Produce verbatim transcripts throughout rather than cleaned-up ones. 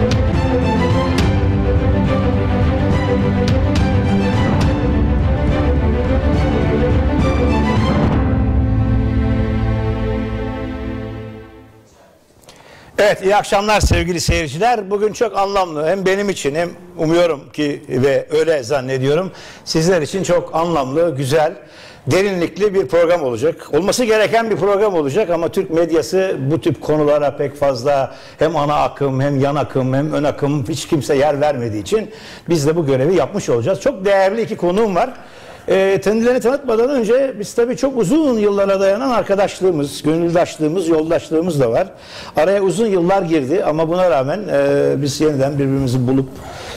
Evet, iyi akşamlar sevgili seyirciler. Bugün çok anlamlı, hem benim için hem umuyorum ki ve öyle zannediyorum sizler için çok anlamlı, güzel, derinlikli bir program olacak. Olması gereken bir program olacak ama Türk medyası bu tip konulara pek fazla hem ana akım hem yan akım hem ön akım hiç kimse yer vermediği için biz de bu görevi yapmış olacağız. Çok değerli iki konuğum var. E, kendilerini tanıtmadan önce biz tabii çok uzun yıllara dayanan arkadaşlığımız, gönüldaşlığımız, yoldaşlığımız da var. Araya uzun yıllar girdi ama buna rağmen e, biz yeniden birbirimizi bulup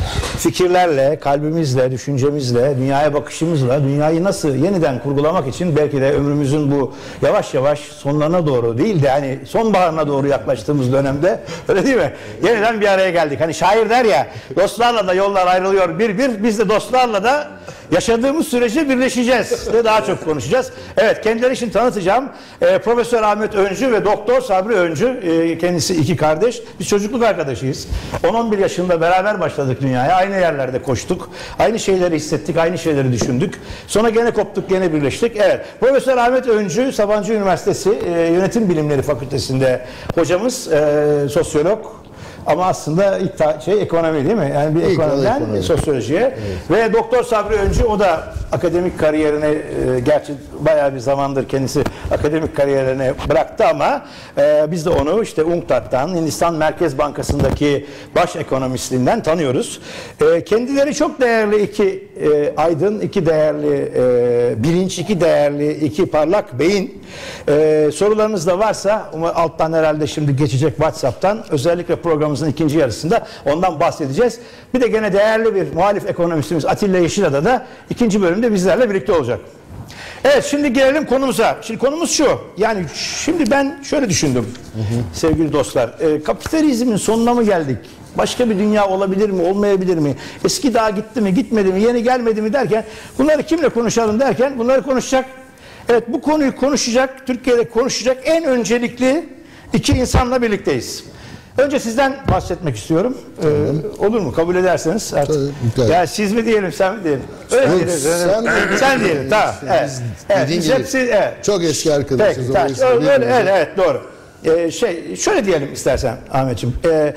fikirlerle, kalbimizle, düşüncemizle, dünyaya bakışımızla dünyayı nasıl yeniden kurgulamak için belki de ömrümüzün bu yavaş yavaş sonlarına doğru değil de hani sonbaharına doğru yaklaştığımız dönemde, öyle değil mi? Yeniden bir araya geldik. Hani şair der ya, dostlarla da yollar ayrılıyor bir bir, biz de dostlarla da yaşadığımız sürece birleşeceğiz ve daha çok konuşacağız. Evet, kendileri için tanıtacağım. E, Profesör Ahmet Öncü ve Doktor Sabri Öncü, e, kendisi iki kardeş. Biz çocukluk arkadaşıyız. on on bir yaşında beraber başladık dünyaya. Aynı yerlerde koştuk. Aynı şeyleri hissettik, aynı şeyleri düşündük. Sonra gene koptuk, gene birleştik. Evet, Profesör Ahmet Öncü, Sabancı Üniversitesi e, Yönetim Bilimleri Fakültesi'nde hocamız, e, sosyolog. Ama aslında ilk şey ekonomi değil mi? Yani bir ilk ekonomiden ekonomi. Sosyolojiye. Evet. Ve Doktor Sabri Öncü, o da akademik kariyerine, e, gerçi bayağı bir zamandır kendisi akademik kariyerine bıraktı ama e, biz de onu işte UNCTAD'dan, Hindistan Merkez Bankası'ndaki baş ekonomistliğinden tanıyoruz. E, kendileri çok değerli iki e, aydın, iki değerli e, bilinç, iki değerli, iki parlak beyin. E, sorularınız da varsa alttan herhalde şimdi geçecek WhatsApp'tan, özellikle programımızın ikinci yarısında ondan bahsedeceğiz. Bir de gene değerli bir muhalif ekonomistimiz Atilla Yeşilada da ikinci bölümde bizlerle birlikte olacak. Evet, şimdi gelelim konumuza. Şimdi konumuz şu. Yani şimdi ben şöyle düşündüm, hı hı. sevgili dostlar. E, kapitalizmin sonuna mı geldik? Başka bir dünya olabilir mi, olmayabilir mi? Eski daha gitti mi, gitmedi mi, yeni gelmedi mi derken, bunları kimle konuşalım derken bunları konuşacak. Evet, bu konuyu konuşacak, Türkiye'de konuşacak en öncelikli iki insanla birlikteyiz. Önce sizden bahsetmek istiyorum. Ee, olur mu? Kabul ederseniz artık. Tabii, ya siz mi diyelim, sen mi diyelim? Öyle diyelim. Sen, sen, sen diyelim. Tamam. Evet. Evet. Biz hepsi, evet. Çok eski arkadaşız. Peki, tamam. Öyle, öyle, evet, evet, doğru. Ee, şey, şöyle diyelim istersen Ahmetciğim. Ee,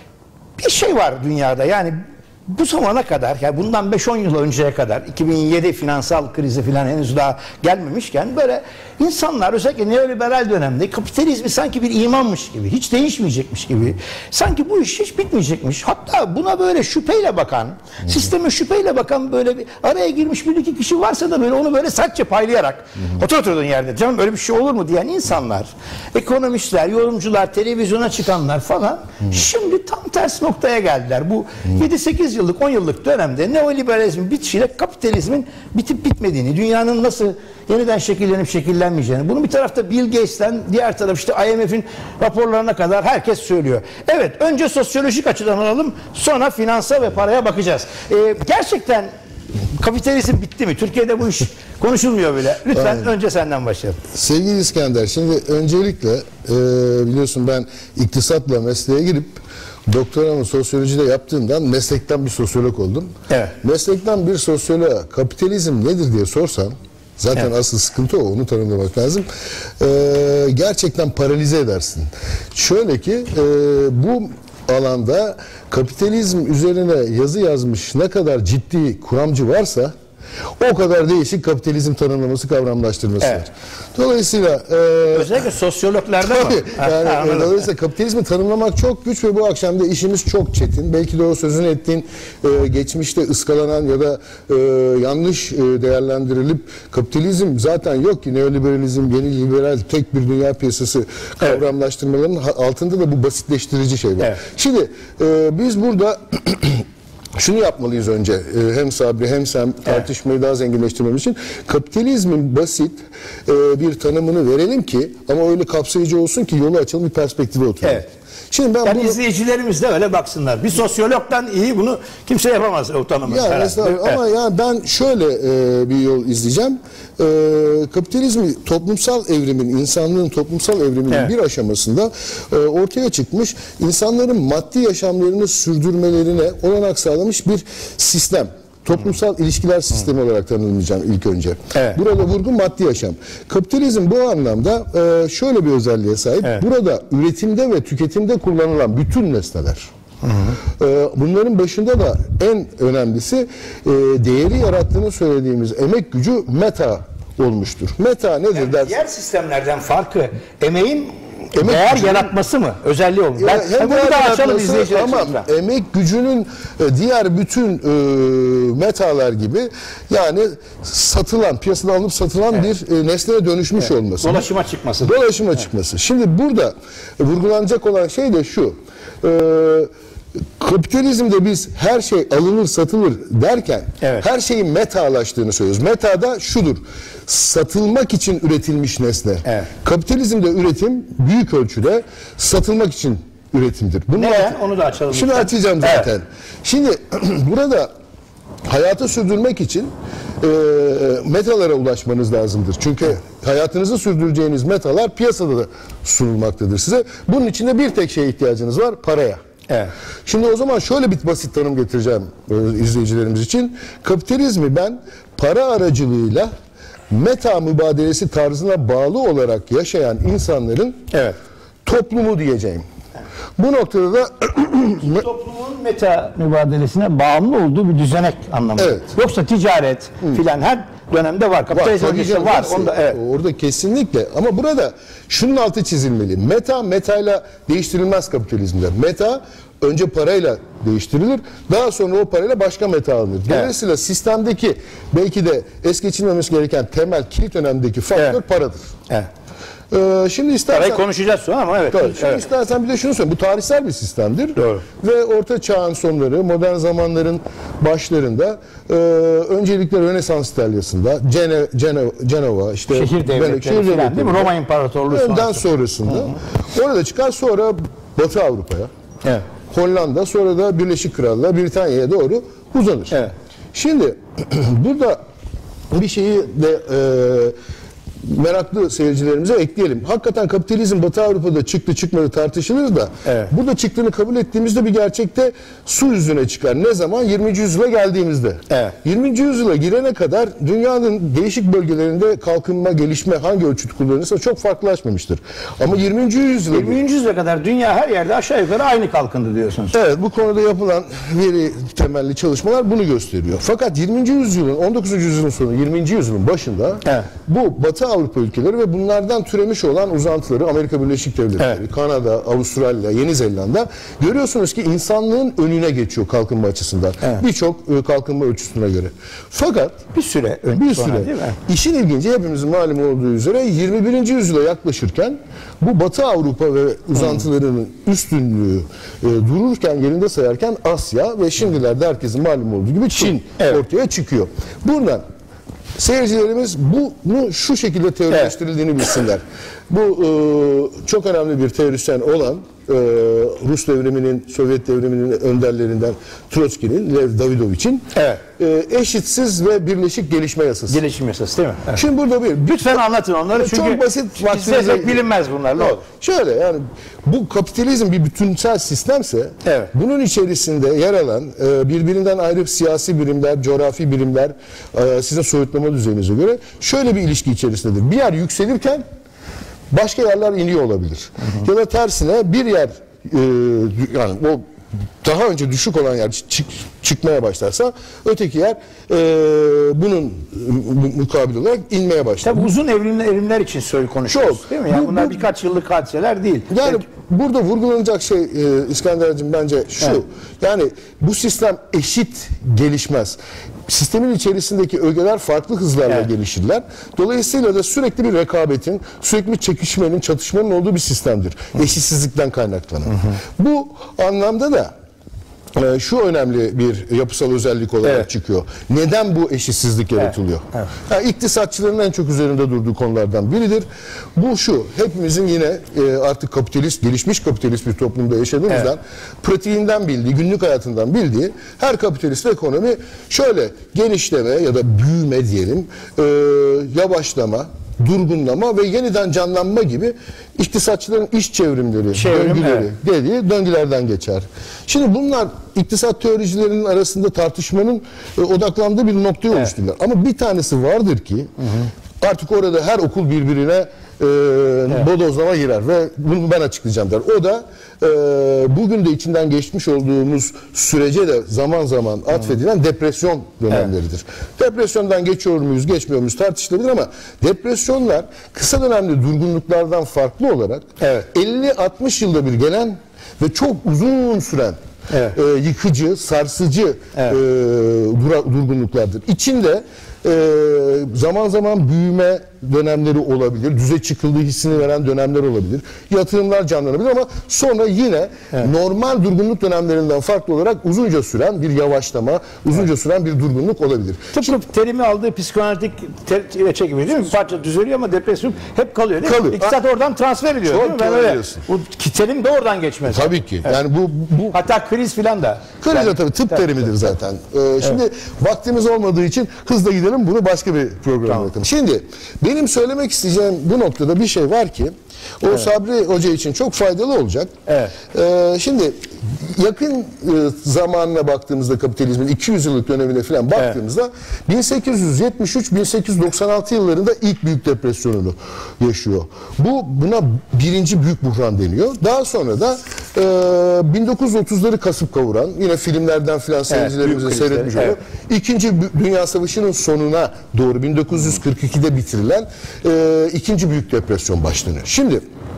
bir şey var dünyada, yani bu zamana kadar, yani bundan beş on yıl önceye kadar, iki bin yedi finansal krizi falan henüz daha gelmemişken, böyle insanlar özellikle neoliberal dönemde kapitalizmi sanki bir imanmış gibi, hiç değişmeyecekmiş gibi, sanki bu iş hiç bitmeyecekmiş, hatta buna böyle şüpheyle bakan, hı hı. sisteme şüpheyle bakan, böyle bir araya girmiş bir iki kişi varsa da böyle onu böyle sertçe paylayarak, hı hı. otur oturduğun yerde, canım öyle bir şey olur mu diyen insanlar, ekonomistler, yorumcular, televizyona çıkanlar falan, hı hı. şimdi tam ters noktaya geldiler. Bu yedi sekiz yıllık, on yıllık dönemde neoliberalizmin bitişiyle kapitalizmin bitip bitmediğini, dünyanın nasıl yeniden şekillenip şekillenmeyeceğini, bunu bir tarafta Bill Gates'ten, diğer taraf işte I M F'in raporlarına kadar herkes söylüyor. Evet, önce sosyolojik açıdan alalım, sonra finansa ve paraya bakacağız. Ee, gerçekten kapitalizm bitti mi? Türkiye'de bu iş konuşulmuyor bile. Lütfen aynen. Önce senden başlayalım. Sevgili İskender, şimdi öncelikle e, biliyorsun ben iktisatla mesleğe girip doktoramı sosyolojide yaptığımdan meslekten bir sosyolog oldum. Evet. Meslekten bir sosyoloğa kapitalizm nedir diye sorsan, zaten evet. asıl sıkıntı o, onu tanımlamak lazım. Ee, gerçekten paralize edersin. Şöyle ki e, bu alanda kapitalizm üzerine yazı yazmış ne kadar ciddi kuramcı varsa o kadar değişik kapitalizm tanımlaması, kavramlaştırması evet. var. Dolayısıyla e, özellikle sosyologlarda mı? Yani dolayısıyla kapitalizmi tanımlamak çok güç ve bu akşam da işimiz çok çetin. Belki de o sözünü ettiğin e, geçmişte ıskalanan ya da e, yanlış e, değerlendirilip kapitalizm zaten yok ki, neoliberalizm, yeni liberal tek bir dünya piyasası kavramlaştırmalarının evet. altında da bu basitleştirici şey var. Evet. Şimdi e, biz burada şunu yapmalıyız önce, hem Sabri hem sen tartışmayı evet. daha zenginleştirmemiz için kapitalizmin basit e, bir tanımını verelim ki, ama öyle kapsayıcı olsun ki yolu açalım, bir perspektife oturalım. Evet. Şimdi ben Yani bunu... izleyicilerimiz de öyle baksınlar. Bir sosyologdan iyi bunu kimse yapamaz, utanamaz. Ya mesela, ama yani ben şöyle e, bir yol izleyeceğim. E, kapitalizmi, toplumsal evrimin, insanlığın toplumsal evriminin evet. bir aşamasında e, ortaya çıkmış, insanların maddi yaşamlarını sürdürmelerine olanak sağlamış bir sistem. Toplumsal hmm. ilişkiler sistemi hmm. olarak tanımlayacağım ilk önce. Evet. Burada vurgu maddi yaşam. Kapitalizm bu anlamda e, şöyle bir özelliğe sahip. Evet. Burada üretimde ve tüketimde kullanılan bütün nesneler. Hı hı. E, bunların başında da en önemlisi e, değeri yarattığını söylediğimiz emek gücü meta olmuştur. Meta nedir yani dersin? Diğer sistemlerden farkı emeğin Emek değer gücünün, yaratması mı? Özelliği olmuş. Ben, hem bunu da açalım izleyiciler. Ama emek gücünün diğer bütün e, metalar gibi yani satılan, piyasada alınıp satılan evet. bir e, nesneye dönüşmüş evet. olması. Dolaşıma çıkması. Dolaşıma evet. çıkması. Şimdi burada e, vurgulanacak olan şey de şu. E, kapitalizmde biz her şey alınır satılır derken evet. her şeyin metalaştığını söylüyoruz. Meta da şudur. Satılmak için üretilmiş nesne. Evet. Kapitalizmde üretim büyük ölçüde satılmak için üretimdir. Bunu Neden? Onu da açalım. Şunu lütfen. açacağım zaten. Evet. Şimdi burada hayatı sürdürmek için e, metalara ulaşmanız lazımdır. Çünkü evet. hayatınızı sürdüreceğiniz metalar piyasada da sunulmaktadır size. Bunun için de bir tek şeye ihtiyacınız var. Paraya. Evet. Şimdi o zaman şöyle bir basit tanım getireceğim e, izleyicilerimiz için. Kapitalizmi ben para aracılığıyla meta mübadelesi tarzına bağlı olarak yaşayan insanların evet. toplumu diyeceğim. Evet. Bu noktada da toplumun meta mübadelesine bağımlı olduğu bir düzenek anlamında. Evet. Yoksa ticaret filan her dönemde var. Kapitalizm var. var. Onda, evet. Orada kesinlikle. Ama burada şunun altı çizilmeli. Meta metayla değiştirilmez kapitalizmde. Meta önce parayla değiştirilir. Daha sonra o parayla başka meta alınır. Dolayısıyla evet. sistemdeki belki de es geçilmemesi gereken temel kilit önemdeki faktör evet. paradır. Evet. Ee, şimdi istersen parayı konuşacağız sonra ama evet. Şimdi evet. istersen bir de şunu söyleyeyim. Bu tarihsel bir sistemdir. Doğru. Ve orta çağın sonları, modern zamanların başlarında e, öncelikle Rönesans İtalya'sında Cene, Cene, Cenova, işte şehir devletleri şehir devletleri, değil mi? Roma İmparatorluğu önden sonrasında. Hı-hı. Orada çıkar sonra Batı Avrupa'ya. Evet. Hollanda, sonra da Birleşik Krallığa, Britanya'ya doğru uzanır. Evet. Şimdi burada bir şeyi de e, meraklı seyircilerimize ekleyelim. Hakikaten kapitalizm Batı Avrupa'da çıktı çıkmadı tartışılır da evet. burada çıktığını kabul ettiğimizde bir gerçekte su yüzüne çıkar. Ne zaman? yirminci yüzyıla geldiğimizde. Evet. yirminci yüzyıla girene kadar dünyanın değişik bölgelerinde kalkınma, gelişme hangi ölçüt kullanırsa çok farklılaşmamıştır. Ama yirminci yüzyıla yirminci yüzyıla kadar dünya her yerde aşağı yukarı aynı kalkındı diyorsunuz. Evet, bu konuda yapılan veri temelli çalışmalar bunu gösteriyor. Fakat yirminci yüzyılın, on dokuzuncu yüzyılın sonu, yirminci yüzyılın başında evet. bu Batı Avrupa ülkeleri ve bunlardan türemiş olan uzantıları Amerika Birleşik Devletleri, evet. Kanada, Avustralya, Yeni Zelanda görüyorsunuz ki insanlığın önüne geçiyor kalkınma açısından. Evet. Birçok kalkınma ölçüsüne göre. Fakat bir süre bir süre değil mi? İşin ilginci hepimizin malum olduğu üzere yirmi birinci yüzyıla yaklaşırken bu Batı Avrupa ve uzantılarının hmm. üstünlüğü e, dururken yerinde sayarken Asya ve şimdilerde herkesin malum olduğu gibi Çin evet. ortaya çıkıyor. Buradan seyircilerimiz bunu şu şekilde teorileştirildiğini evet. bilsinler. Bu e, çok önemli bir teorisyen olan e, Rus devriminin, Sovyet devriminin önderlerinden Trotsky'nin, Lev Davidovich'in evet. e, eşitsiz ve birleşik gelişme yasası. Gelişim yasası değil mi? Evet. Şimdi burada bir... Lütfen anlatın onları çünkü çok basit. İstesek bilinmez bunlar. Ne olur? Şöyle yani bu kapitalizm bir bütünsel sistemse evet. bunun içerisinde yer alan e, birbirinden ayrı siyasi birimler, coğrafi birimler e, sizin soyutlama düzeyinize göre şöyle bir ilişki içerisindedir. Bir yer yükselirken başka yerler iniyor olabilir. Hı hı. Ya da tersine bir yer e, yani o daha önce düşük olan yer çık, çıkmaya başlarsa öteki yer e, bunun mukabil olarak inmeye başlar. Tabii uzun evrimler, evrimler için söyle konuşuyoruz çok. Değil mi? Yani bu, bunlar bu, birkaç yıllık hadiseler değil. Yani Belki... burada vurgulanacak şey e, İskender'cim bence şu. Evet. Yani bu sistem eşit gelişmez. Sistemin içerisindeki ögeler farklı hızlarla evet. gelişirler. Dolayısıyla da sürekli bir rekabetin, sürekli bir çekişmenin, çatışmanın olduğu bir sistemdir. Hı. Eşitsizlikten kaynaklanan. Hı hı. Bu anlamda da e, şu önemli bir yapısal özellik olarak Evet. çıkıyor. Neden bu eşitsizlik yaratılıyor? Evet. Yani iktisatçıların en çok üzerinde durduğu konulardan biridir. Bu şu, hepimizin yine e, artık kapitalist, gelişmiş kapitalist bir toplumda yaşadığımızdan Evet. pratiğinden bildiği, günlük hayatından bildiği her kapitalist ekonomi şöyle genişleme ya da büyüme diyelim, e, yavaşlama, durgunlama ve yeniden canlanma gibi iktisatçıların iş çevrimleri, Çevrim, döngüleri evet. dediği döngülerden geçer. Şimdi bunlar iktisat teoricilerinin arasında tartışmanın e, odaklandığı bir noktayı Evet. oluştururlar. Ama bir tanesi vardır ki hı hı. artık orada her okul birbirine e, evet. bodozlama girer ve bunu ben açıklayacağım der. O da e, bugün de içinden geçmiş olduğumuz sürece de zaman zaman atfedilen hı. depresyon dönemleridir. Evet. Depresyondan geçiyor muyuz, geçmiyor muyuz tartışılabilir ama depresyonlar kısa dönemli durgunluklardan farklı olarak evet. elli altmış yılda bir gelen ve çok uzun süren evet. e, yıkıcı, sarsıcı evet. e, dura, durgunluklardır. İçinde e, zaman zaman büyüme dönemleri olabilir, düze çıkıldığı hissini veren dönemler olabilir, yatırımlar canlanabilir ama sonra yine evet. normal durgunluk dönemlerinden farklı olarak uzunca süren bir yavaşlama, uzunca evet. süren bir durgunluk olabilir. Tıpkı Şimdi, terimi aldığı psikanalitik reçe gibi değil mi? Bir parça düzeliyor ama depresyon hep kalıyor değil kalıyor. mi? İktisat oradan transfer ediyor Çok değil mi? Ben öyle, bu terim de oradan geçmez. Tabii ki. Evet. Yani bu, bu hatta kriz filan da. Kriz yani, tabii tıp tabii, terimidir tabii. zaten. Ee, şimdi evet. vaktimiz olmadığı için hızla gidelim, bunu başka bir programa tamam. bakalım. Şimdi benim söylemek isteyeceğim bu noktada bir şey var ki o evet. Sabri Hoca için çok faydalı olacak. Evet. Ee, şimdi yakın e, zamanına baktığımızda kapitalizmin iki yüz yıllık dönemine falan baktığımızda evet. bin sekiz yüz yetmiş üç bin sekiz yüz doksan altı yıllarında ilk büyük depresyonunu yaşıyor. Bu buna birinci büyük buhran deniyor. Daha sonra da e, bin dokuz yüz otuzları kasıp kavuran, yine filmlerden filan seyircilerimize evet, seyretmiş evet. olan İkinci Dünya Savaşı'nın sonuna doğru bin dokuz yüz kırk ikide bitirilen e, ikinci büyük depresyon başlanıyor. Şimdi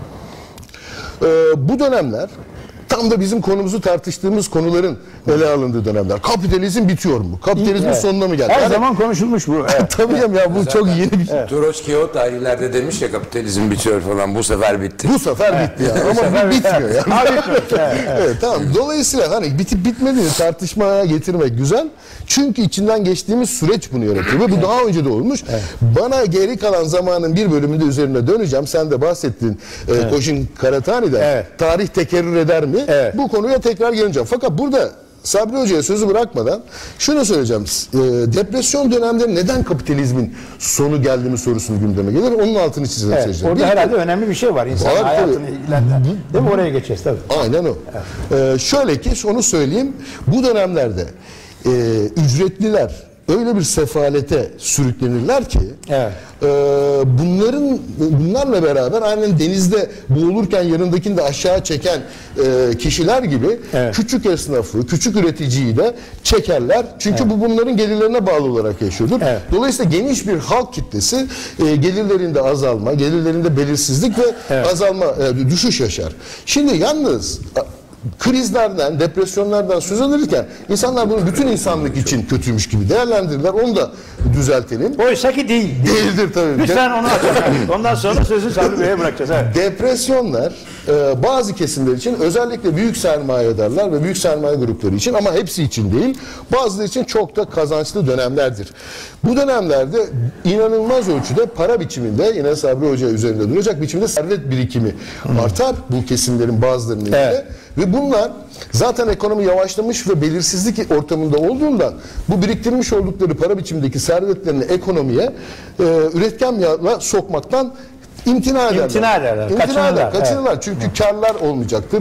e, bu dönemler tam da bizim konumuzu tartıştığımız konuların ele alındığı dönemler. Kapitalizm bitiyor mu? Kapitalizmin evet. sonuna mı geldi? Her yani, zaman konuşulmuş bu. Evet. Tabii canım ya bu zaten çok yeni bir şey. Evet. Troçki o tarihlerde demiş ya kapitalizm bitiyor falan, bu sefer bitti. Bu sefer evet. bitti ya. Ama bu bitmiyor yani. evet, evet. evet, tamam. Dolayısıyla hani bitip bitmediğini tartışmaya getirmek güzel. Çünkü içinden geçtiğimiz süreç bunu yaratıyor. Ve bu daha önce de olmuş. Evet. Bana geri kalan zamanın bir bölümünde üzerine döneceğim. Sen de bahsettin evet. Kojin Karatani'den. Evet. Tarih tekerrür eder mi? Evet. Bu konuya tekrar geleceğim. Fakat burada Sabri Hoca'ya sözü bırakmadan şunu söyleyeceğim. E, depresyon dönemleri neden kapitalizmin sonu geldi mi sorusunu gündeme gelir. Onun altını çizeceğim. Evet, orada bir herhalde de, önemli bir şey var. İnsan var, hayatını ilgilendiren. Değil mi? Oraya geçeceğiz tabii. Aynen o. Evet. E, şöyle ki onu söyleyeyim. Bu dönemlerde e, ücretliler öyle bir sefalete sürüklenirler ki evet. e, bunların bunlarla beraber aynen denizde boğulurken yanındakini de aşağı çeken e, kişiler gibi evet. küçük esnafı, küçük üreticiyi de çekerler. Çünkü evet. bu bunların gelirlerine bağlı olarak yaşıyordur. Evet. Dolayısıyla geniş bir halk kitlesi e, gelirlerinde azalma, gelirlerinde belirsizlik ve evet. azalma, e, düşüş yaşar. Şimdi yalnız krizlerden, depresyonlardan söz alırken insanlar bunu bütün insanlık için kötüymüş gibi değerlendirirler. Onu da düzeltelim. Oysa ki değil. Değildir tabii. Lütfen onu açalım. Ondan sonra sözü Sabri Bey'e bırakacağız. Evet. Depresyonlar e, bazı kesimler için, özellikle büyük sermayedarlar ve büyük sermaye grupları için, ama hepsi için değil, bazıları için çok da kazançlı dönemlerdir. Bu dönemlerde inanılmaz ölçüde para biçiminde, yine Sabri Hoca üzerinde duracak biçimde servet birikimi hmm. artar bu kesimlerin bazılarının evet. elinde. Ve bunlar zaten ekonomi yavaşlamış ve belirsizlik ortamında olduğundan bu biriktirmiş oldukları para biçimindeki servetlerini ekonomiye e, üretken yağla sokmaktan imtina ederler. İmtina ederler. İmtina kaçınırlar. Eder, kaçınırlar. Evet. Çünkü evet. karlar olmayacaktır.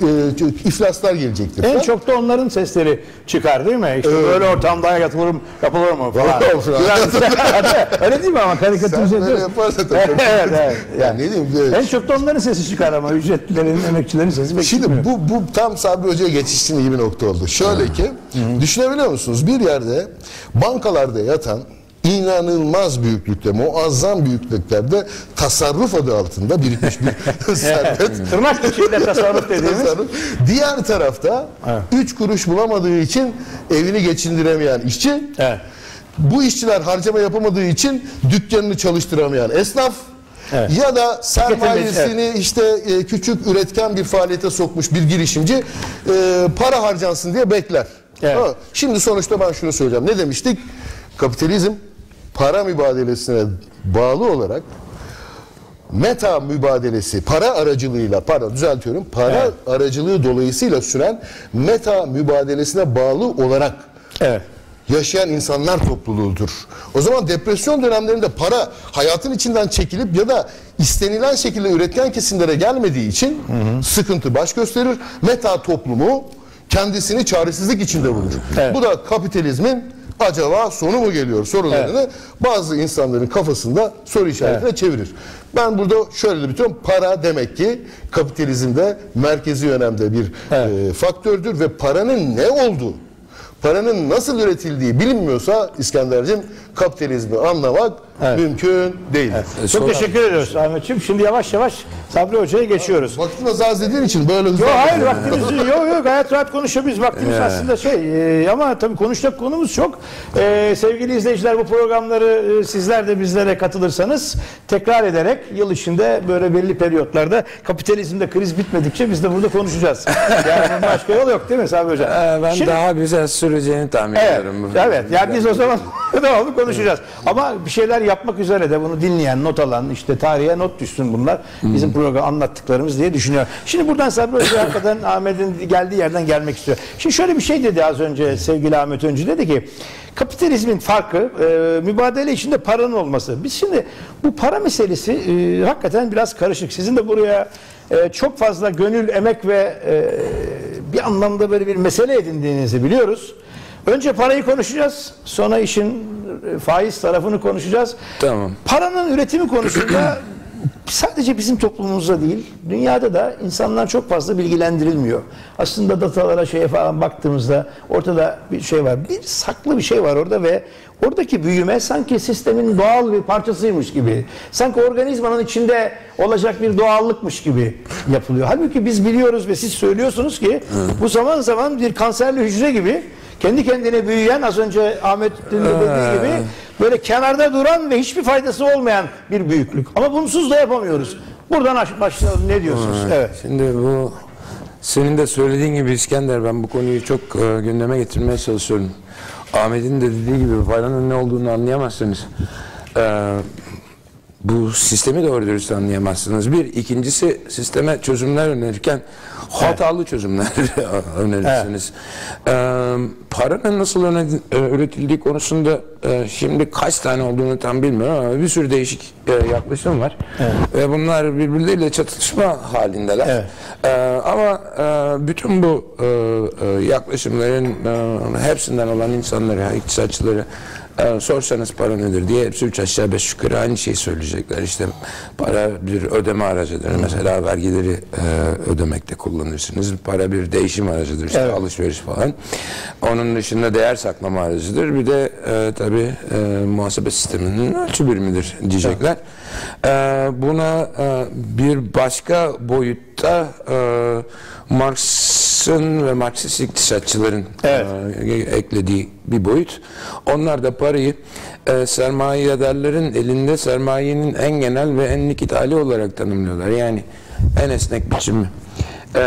E, iflaslar gelecektir. En falan. çok da onların sesleri çıkar değil mi? İşte evet. böyle ortamda yapılır mı, yapılır mı falan. Öyle değil mi ama karikatürize ediyor. Sen yaparsa tabii. evet, evet. Yani ne diyeyim? Evet. En çok da onların sesi çıkar ama ücretlilerin, emekçilerin sesi. Şimdi bu, bu tam Sabri Hoca'ya geçiştiğin gibi bir nokta oldu. Şöyle ki, Hı-hı. düşünebiliyor musunuz? Bir yerde bankalarda yatan İnanılmaz büyüklükte, muazzam büyüklüklerde tasarruf adı altında birikmiş bir servet. Tırnak içinde tasarruf dediğimiz. Tasarruf. Diğer tarafta evet. üç kuruş bulamadığı için evini geçindiremeyen işçi, evet. bu işçiler harcama yapamadığı için dükkanını çalıştıramayan esnaf, Evet. Ya da sermayesini işte e, küçük üretken bir faaliyete sokmuş bir girişimci e, para harcansın diye bekler. Evet. Ha, şimdi sonuçta ben şunu söyleyeceğim. Ne demiştik? Kapitalizm para mübadelesine bağlı olarak meta mübadelesi, para aracılığıyla, pardon düzeltiyorum, para Evet. aracılığı dolayısıyla süren meta mübadelesine bağlı olarak Evet. yaşayan insanlar topluluğudur. O zaman depresyon dönemlerinde para hayatın içinden çekilip ya da istenilen şekilde üretken kesimlere gelmediği için hı hı. sıkıntı baş gösterir. Meta toplumu kendisini çaresizlik içinde bulur. Evet. Bu da kapitalizmin acaba sonu mu geliyor sorularını evet. bazı insanların kafasında soru işaretine evet. çevirir. Ben burada şöyle de bitiriyorum. Para demek ki kapitalizmde merkezi önemde bir evet. e, faktördür ve paranın ne olduğu, paranın nasıl üretildiği bilinmiyorsa İskender'cim kapitalizmi anlamak evet. mümkün değil. Evet. Çok teşekkür ediyoruz Ahmetciğim. Şimdi yavaş yavaş Sabri Hoca'ya geçiyoruz. Vaktini azaz dediğin için böyle hızlı... Yok hayır vaktimiz yok yok gayet rahat konuşabiliriz. Vaktimiz yeah. aslında şey e, ama tabii konuşacak konumuz çok. E, sevgili izleyiciler bu programları e, sizler de bizlere katılırsanız tekrar ederek yıl içinde böyle belli periyotlarda kapitalizmde kriz bitmedikçe biz de burada konuşacağız. Yani başka yol yok değil mi Sabri Hoca? Ee, ben Şimdi, daha güzel süreceğini tahmin evet, ediyorum. Evet yani biz o zaman devamlı konuşacağız. Ama bir şeyler yapmak üzere de bunu dinleyen, not alan, işte tarihe not düşsün bunlar. Bizim hmm. program anlattıklarımız diye düşünüyorum. Şimdi buradan Sabri Hoca hakikaten Ahmet'in geldiği yerden gelmek istiyor. Şimdi şöyle bir şey dedi az önce sevgili Ahmet Öncü, dedi ki kapitalizmin farkı e, mübadele içinde paranın olması. Biz şimdi bu para meselesi e, hakikaten biraz karışık. Sizin de buraya e, çok fazla gönül, emek ve e, bir anlamda böyle bir mesele edindiğinizi biliyoruz. Önce parayı konuşacağız. Sonra işin faiz tarafını konuşacağız. Tamam. Paranın üretimi konusunda sadece bizim toplumumuzda değil, dünyada da insanlar çok fazla bilgilendirilmiyor. Aslında datalara şeye falan baktığımızda ortada bir şey var. Bir saklı bir şey var orada ve oradaki büyüme sanki sistemin doğal bir parçasıymış gibi. Sanki organizmanın içinde olacak bir doğallıkmış gibi yapılıyor. Halbuki biz biliyoruz ve siz söylüyorsunuz ki bu zaman zaman bir kanserli hücre gibi kendi kendine büyüyen, az önce Ahmet'in de dediği gibi böyle kenarda duran ve hiçbir faydası olmayan bir büyüklük. Ama bunsuz da yapamıyoruz. Buradan başlayalım. Ne diyorsunuz? Evet. evet. Şimdi bu senin de söylediğin gibi İskender, ben bu konuyu çok e, gündeme getirmeye çalışıyorum. Ahmet'in de dediği gibi paranın ne olduğunu anlayamazsınız. E, bu sistemi doğru dürüst anlayamazsınız. Bir. İkincisi, sisteme çözümler önerirken hatalı evet. çözümler önerirsiniz. Evet. Ee, paranın nasıl üretildiği konusunda e, şimdi kaç tane olduğunu tam bilmiyorum ama bir sürü değişik e, yaklaşım var. Evet. Ve bunlar birbirleriyle çatışma halindeler. Evet. E, ama e, bütün bu e, e, yaklaşımların e, hepsinden olan insanlara, iktisatçıları Ee, sorsanız para nedir diye hepsi üç aşağı beş yukarı aynı şeyi söyleyecekler. İşte para bir ödeme aracıdır. Hmm. Mesela vergileri e, ödemekte kullanırsınız. Para bir değişim aracıdır. İşte evet. alışveriş falan. Onun dışında değer saklama aracıdır. Bir de e, tabii e, muhasebe sisteminin ölçü birimidir diyecekler. Evet. E, buna e, bir başka boyutta e, Marx'ın ve Marksist iktisatçıların evet. e, eklediği bir boyut. Onlar da parayı e, sermayedarların elinde sermayenin en genel ve en likit hali olarak tanımlıyorlar. Yani en esnek biçimi. E,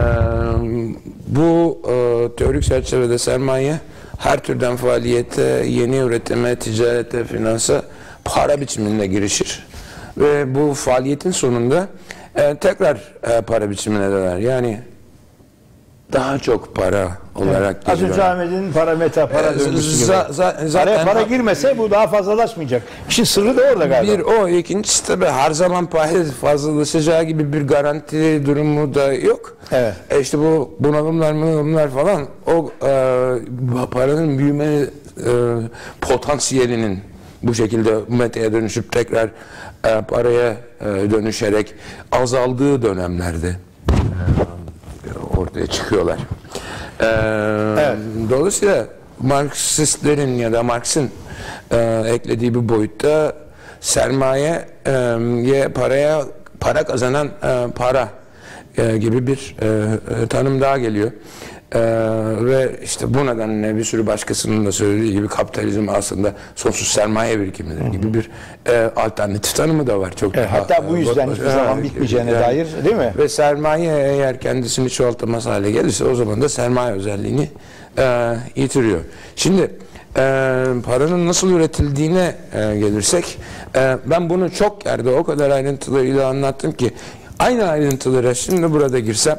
bu e, teorik çerçevede sermaye her türden faaliyete, yeni üretime, ticarete, finansa para biçiminde girişir. Ve bu faaliyetin sonunda e, tekrar e, para biçimine döner. Yani daha çok para olarak evet. Az önce Ahmet'in para meta para ee, döngüsü gibi. Zaten para girmese bu daha fazlalaşmayacak. İşin sırrı da orada galiba. Bir o, ikincisi tabii her zaman faiz fazlalaşacağı gibi bir garanti durumu da yok. Evet. E işte bu bunalımlar bunalımlar falan o e, paranın büyüme e, potansiyelinin bu şekilde metaya dönüşüp tekrar e, paraya e, dönüşerek azaldığı dönemlerde ortaya çıkıyorlar. Ee, evet. Dolayısıyla Marksistlerin ya da Marx'ın e, eklediği bir boyutta sermaye e, paraya para kazanan e, para e, gibi bir e, tanım daha geliyor. Ee, ve işte bu nedenle bir sürü başkasının da söylediği gibi kapitalizm aslında sonsuz sermaye birikimidir gibi bir e, alternatif tanımı da var. Çok Evet, daha, hatta bu yüzden e, hiçbir zaman bitmeyeceğine yani, dair, değil mi? Ve sermaye eğer kendisini çoğaltamaz hale gelirse o zaman da sermaye özelliğini e, yitiriyor. Şimdi e, paranın nasıl üretildiğine e, gelirsek e, ben bunu çok yerde o kadar ayrıntılarıyla anlattım ki aynı ayrıntılara şimdi burada girsem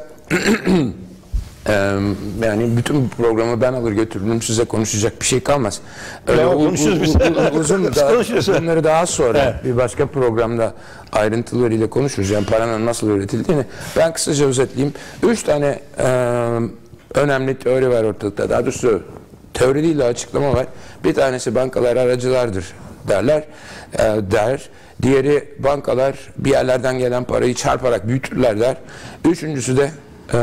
Ee, yani bütün programı ben alır götürürüm, size konuşacak bir şey kalmaz. Öyle Ya, u- konuşuruz u- biz. u- uzun da, Konuşuruz. bunları daha sonra Evet. bir başka programda ayrıntılarıyla konuşuruz. Yani paranın nasıl üretildiğini ben kısaca özetleyeyim. Üç tane e, önemli teori var ortalıkta. Daha doğrusu teori değil de açıklama var. Bir tanesi bankalar aracılardır derler, e, der. Diğeri bankalar bir yerlerden gelen parayı çarparak büyütürler der. Üçüncüsü de e,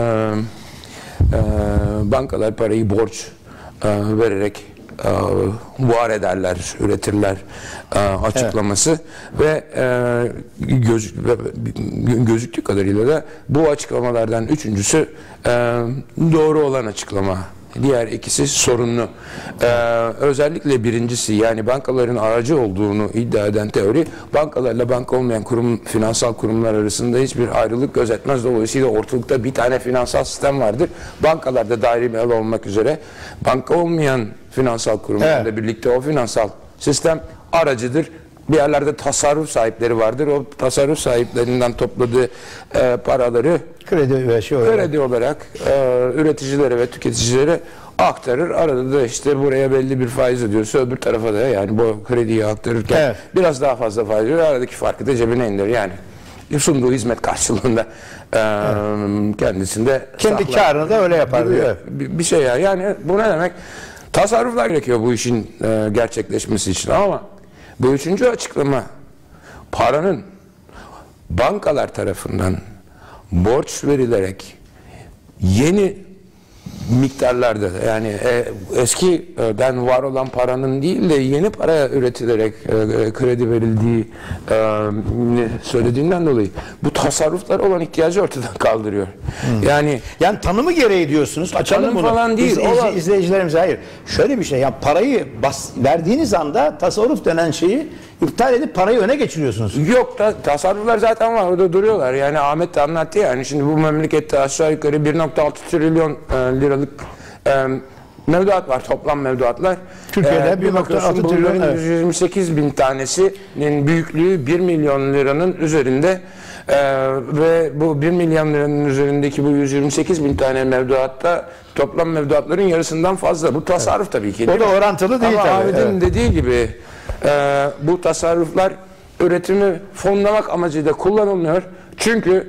e, bankalar parayı borç e, vererek e, var ederler, üretirler e, açıklaması. Evet. Ve e, göz, gözüktüğü kadarıyla da bu açıklamalardan üçüncüsü e, doğru olan açıklama. Diğer ikisi sorunlu. Ee, özellikle birincisi, yani bankaların aracı olduğunu iddia eden teori, bankalarla banka olmayan kurum, finansal kurumlar arasında hiçbir ayrılık gözetmez. Dolayısıyla ortalıkta bir tane finansal sistem vardır. Bankalarda daire mal olmak üzere banka olmayan finansal kurumlarla Evet. birlikte o finansal sistem aracıdır. Bir yerlerde tasarruf sahipleri vardır. O tasarruf sahiplerinden topladığı e, paraları Kredi ve şey olarak. kredi olarak e, üreticilere ve tüketicilere aktarır. Arada da işte buraya belli bir faiz ödüyorsa öbür tarafa da yani bu krediyi aktarırken Evet. biraz daha fazla faiz ödüyor. Aradaki farkı da cebine indirir. Yani sunduğu hizmet karşılığında e, evet. kendisinde Kendi saklar. karını da öyle yapar. Bir, Evet. bir, bir şey yani. Yani bu ne demek? Tasarruflar gerekiyor bu işin e, gerçekleşmesi için ama bu üçüncü açıklama paranın bankalar tarafından borç verilerek yeni miktarlarda yani e, eskiden var olan paranın değil de yeni para üretilerek e, kredi verildiği e, söylediğinden dolayı bu tasarruflar olan ihtiyacı ortadan kaldırıyor. Hmm. Yani Yani tanımı gereği diyorsunuz. Açalım Tanım bunu. falan değil. İz, iz, O- izleyicilerimize hayır. Şöyle bir şey. Ya parayı bas, verdiğiniz anda tasarruf denen şeyi iptal edip parayı öne geçiriyorsunuz. Yok da tasarruflar zaten var, orada duruyorlar. Yani Ahmet de anlattı yani şimdi bu memlekette aşağı yukarı bir nokta altı trilyon e, liralık e, mevduat var, toplam mevduatlar. Türkiye'de E, bir bir nokta altı bakıyorsun trilyon, bunların evet. yüz yirmi sekiz bin tanesinin büyüklüğü bir milyon liranın üzerinde. E, ve bu bir milyon liranın üzerindeki bu yüz yirmi sekiz bin tane mevduatta toplam mevduatların yarısından fazla. Bu tasarruf evet. tabii ki. O da orantılı değil Ama tabii. Ahmet'in Evet. dediği gibi e, bu tasarruflar üretimi fonlamak amacıyla kullanılmıyor. Çünkü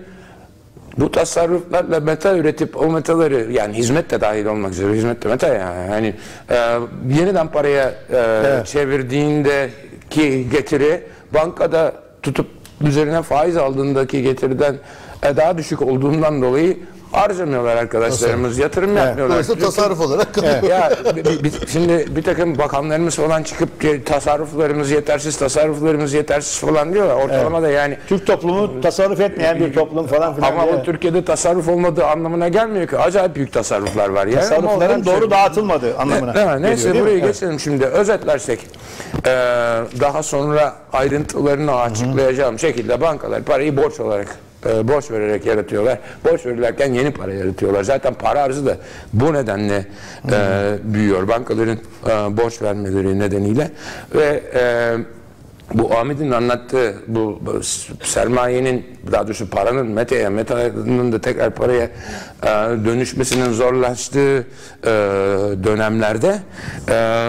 bu tasarruflarla meta üretip o metaları yani hizmet de dahil olmak üzere hizmet de meta yani, yani e, yeniden paraya e, Evet. çevirdiğindeki getiri bankada tutup üzerine faiz aldığındaki getiriden e, daha düşük olduğundan dolayı harcamıyorlar arkadaşlarımız. Yatırım Evet. yapmıyorlar. Dolayısıyla tasarruf olarak kalıyor. Ya bi- bi- şimdi bir takım bakanlarımız falan çıkıp ki tasarruflarımız yetersiz, tasarruflarımız yetersiz falan diyorlar. Ortalama da yani Türk toplumu tasarruf etmeyen bir toplum falan filan. ama diye. bu Türkiye'de tasarruf olmadığı anlamına gelmiyor ki. Acayip büyük tasarruflar var. Yani ama Tasarrufların onların doğru şey- dağıtılmadığı anlamına. Ne- değil mi? Neyse geliyor, değil mi? burayı Evet. geçelim şimdi. Özetlersek eee, daha sonra ayrıntılarını açıklayacağım şekilde bankalar parayı borç olarak e, borç vererek yaratıyorlar. Borç verirlerken yeni para yaratıyorlar. Zaten para arzı da bu nedenle e, büyüyor. Bankaların e, borç vermeleri nedeniyle ve e, bu Ahmet'in anlattığı bu, bu sermayenin daha doğrusu paranın metaya, metanın da tekrar paraya e, dönüşmesinin zorlaştığı e, dönemlerde e,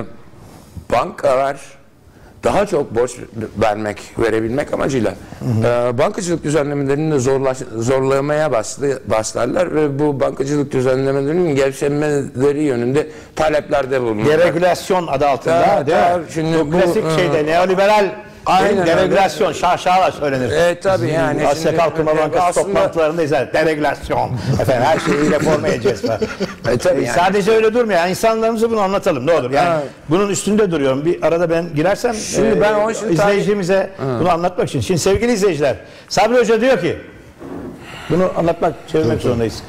bankalar daha çok borç vermek, verebilmek amacıyla e, bankacılık düzenlemelerini de zorlaş, zorlamaya başlı, başlarlar ve bu bankacılık düzenlemelerinin gevşemeleri yönünde taleplerde bulunurlar. Deregülasyon adı altında Evet, değil mi? evet, şimdi bu bu, klasik e, şeyde neoliberal Aynen öyle. deregülasyon şaşalar söylenir. Evet tabii yani. Asya şimdi- Kalkınma e, Bankası aslında- toplantılarında izler. Deregülasyon. Efendim her şeyi reforme edeceğiz falan. E, tabii E, yani. Sadece öyle durmuyor. Yani insanlarımıza bunu anlatalım ne olur. Yani Evet. bunun üstünde duruyorum. Bir arada ben girersem Şimdi ben o işin izleyicimize bunu anlatmak için. Şimdi sevgili izleyiciler, Sabri Hoca diyor ki bunu anlatmak, çevirmek zorundayız.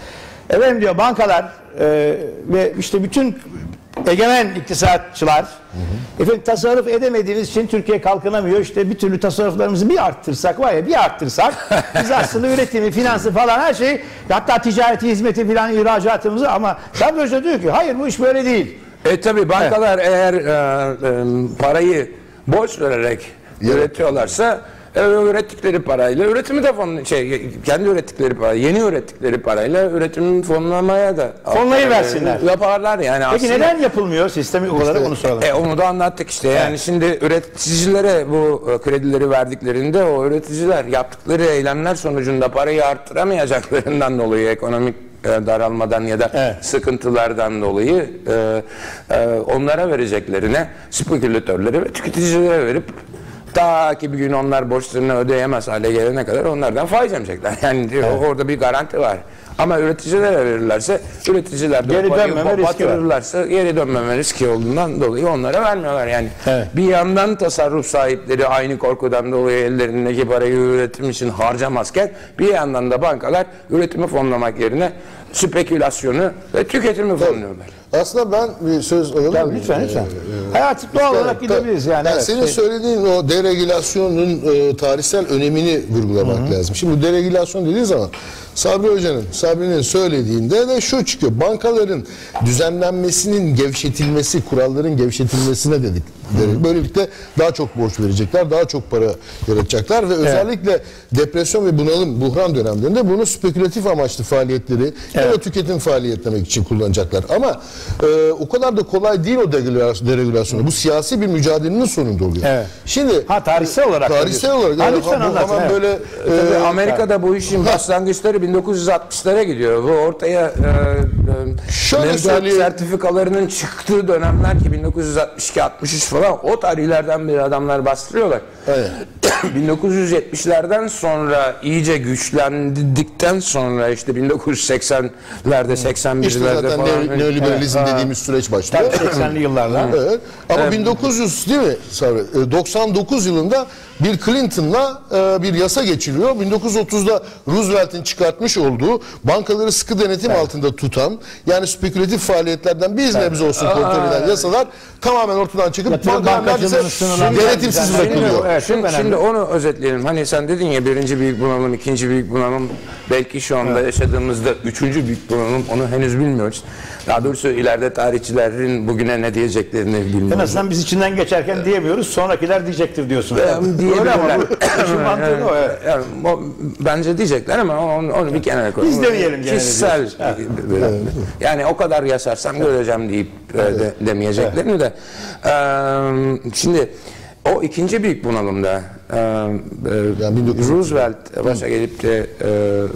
Efendim diyor bankalar e, ve işte bütün egemen iktisatçılar, hı hı. efendim tasarruf edemediğimiz için Türkiye kalkınamıyor. İşte bir türlü tasarruflarımızı bir arttırsak var ya bir arttırsak biz aslında üretimi, finansı falan her şeyi, hatta ticareti, hizmeti falan, ihracatımızı, ama Sabri Hoca diyor ki hayır bu iş böyle değil. E tabi bankalar evet. eğer e, e, parayı borç vererek evet. üretiyorlarsa e, ürettikleri parayla üretimi de fon, şey kendi ürettikleri para, yeni ürettikleri parayla üretimin fonlamaya da fonlayıversinler. Yaparlar yani. Peki aslında, neden yapılmıyor sistemi olarak işte, onu soralım. E, onu da anlattık işte. Yani evet. şimdi üreticilere bu kredileri verdiklerinde o üreticiler yaptıkları eylemler sonucunda parayı arttıramayacaklarından dolayı, ekonomik daralmadan ya da evet. sıkıntılardan dolayı e, e, onlara vereceklerine spekülatörlere ve tüketicilere verip ta ki bir gün onlar borçlarını ödeyemez hale gelene kadar onlardan faiz yemeyecekler. Yani diyor, evet. orada bir garanti var. Ama üreticilere verirlerse, üreticiler de geri dönmeme batırırlarsa geri dönmeme riski olduğundan dolayı onlara vermiyorlar. Yani evet. bir yandan tasarruf sahipleri aynı korkudan dolayı ellerindeki parayı üretim için harcamazken bir yandan da bankalar üretimi fonlamak yerine spekülasyonu ve tüketimi fonluyorlar. Aslında ben bir söz alalım. Tabii, lütfen lütfen. Ee, Hayatı doğal olarak gidebiliriz yani. yani evet, senin şey. söylediğin o deregülasyonun e, tarihsel önemini vurgulamak Hı-hı. lazım. Şimdi bu deregülasyon dediği zaman Sabri Hoca'nın, Sabri'nin söylediğinde de şu çıkıyor. Bankaların düzenlenmesinin gevşetilmesi, kuralların gevşetilmesine dedik. Hı-hı. Böylelikle daha çok borç verecekler, daha çok para yaratacaklar ve evet. özellikle depresyon ve bunalım, buhran dönemlerinde bunu spekülatif amaçlı faaliyetleri evet. ya da tüketim faaliyetlemek için kullanacaklar. Ama e, o kadar da kolay değil o deregülasyonu. Bu siyasi bir mücadelenin sonunda oluyor. Evet. Şimdi ha tarihsel olarak tarihsel olarak yani, lütfen anlatın. Evet. Böyle e, Amerika'da bu işin başlangıçları bin dokuz yüz altmışlara gidiyor. Bu ortaya e, e, mevduat sertifikalarının çıktığı dönemler ki bin dokuz yüz altmış iki altmış üç falan, o tarihlerden beri adamlar bastırıyorlar. Evet. bin dokuz yüz yetmişlerden sonra iyice güçlendikten sonra işte bin dokuz yüz seksenlerde seksen birlerde işte zaten falan neoliberalizm evet. dediğimiz süreç başlıyor. seksenli yıllarla. Evet. Ama evet. bin dokuz yüz değil mi? doksan dokuz yılında Bill Clinton'la e, bir yasa geçiliyor. bin dokuz yüz otuzda Roosevelt'in çıkartmış olduğu bankaları sıkı denetim evet. altında tutan, yani spekülatif faaliyetlerden biz nebze evet. olsun kontrol eden yasalar tamamen ortadan çıkıp bankalar denetimsiz bırakılıyor. Evet, şimdi, şimdi onu özetleyelim. Hani sen dedin ya birinci büyük bunalım, ikinci büyük bunalım, belki şu anda evet. yaşadığımızda üçüncü büyük bunalım, onu henüz bilmiyoruz. Daha doğrusu ileride tarihçilerin bugüne ne diyeceklerini bilmiyoruz. En azından biz içinden geçerken evet. diyemiyoruz, sonrakiler diyecektir diyorsun. Öyle ama bu mantığı o. Evet. Yani, o, bence diyecekler ama onu, onu bir kenara koyalım. Biz demeyelim. Kişisel. Evet. Yani o kadar yaşarsam evet. göreceğim deyip evet. de, demeyeceklerini evet. de. Ee, şimdi o ikinci büyük bunalımda e, yani Roosevelt başa gelip de e,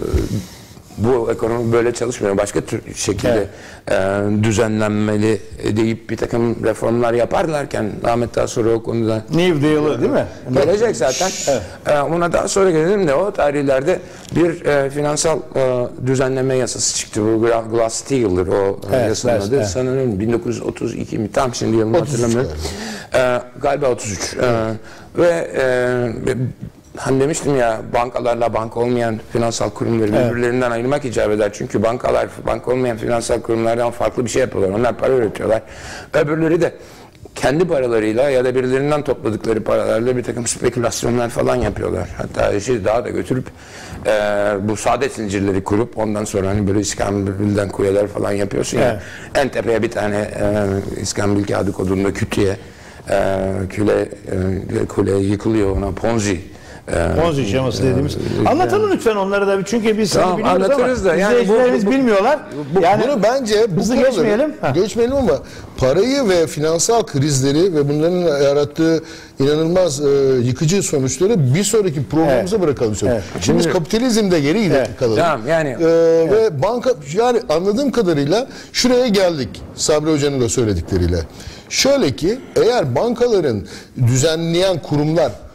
bu ekonomi böyle çalışmıyor, başka tür şekilde evet. e, düzenlenmeli deyip bir takım reformlar yaparlarken Ahmet daha sonra o konuda New Deal'ı değil mi? Gelecek zaten. Evet. E, ona daha sonra gelelim de o tarihlerde bir e, finansal e, düzenleme yasası çıktı. Bu Glass-Steagall'dır o evet, yasanın adı. Evet. Sanırım bin dokuz yüz otuz iki mi? Tam şimdi yılını hatırlamıyorum. E, galiba otuz üç. Evet. E, ve e, hani demiştim ya, bankalarla banka olmayan finansal kurumları evet. birbirlerinden ayırmak icap eder. Çünkü bankalar banka olmayan finansal kurumlardan farklı bir şey yapıyorlar. Onlar para üretiyorlar. Öbürleri de kendi paralarıyla ya da birilerinden topladıkları paralarla bir takım spekülasyonlar falan yapıyorlar. Hatta işi daha da götürüp e, bu saadet zincirleri kurup ondan sonra hani böyle İskambil'den kuleler falan yapıyorsun evet. ya. En tepeye bir tane e, İskambil kağıdı kodunda kütüye e, küle e, kule yıkılıyor, ona Ponzi. Ponzi şeması dediğimiz. E, Anlatalım yani, lütfen onları da, çünkü biz tamam, biliyoruz ama da, yani izleyicilerimiz bu, bu, bilmiyorlar. Bu, yani bunu bence hızlı geçmeyelim. Geçmeyelim ama parayı ve finansal krizleri ve bunların yarattığı inanılmaz e, yıkıcı sonuçları bir sonraki programımıza evet. bırakalım. Evet. Şimdi biz kapitalizmde geri gidelim evet. kalalım. Tamam, yani e, evet. ve banka, yani anladığım kadarıyla şuraya geldik Sabri Hoca'nın da söyledikleriyle. Şöyle ki, eğer bankaların düzenleyen kurumlar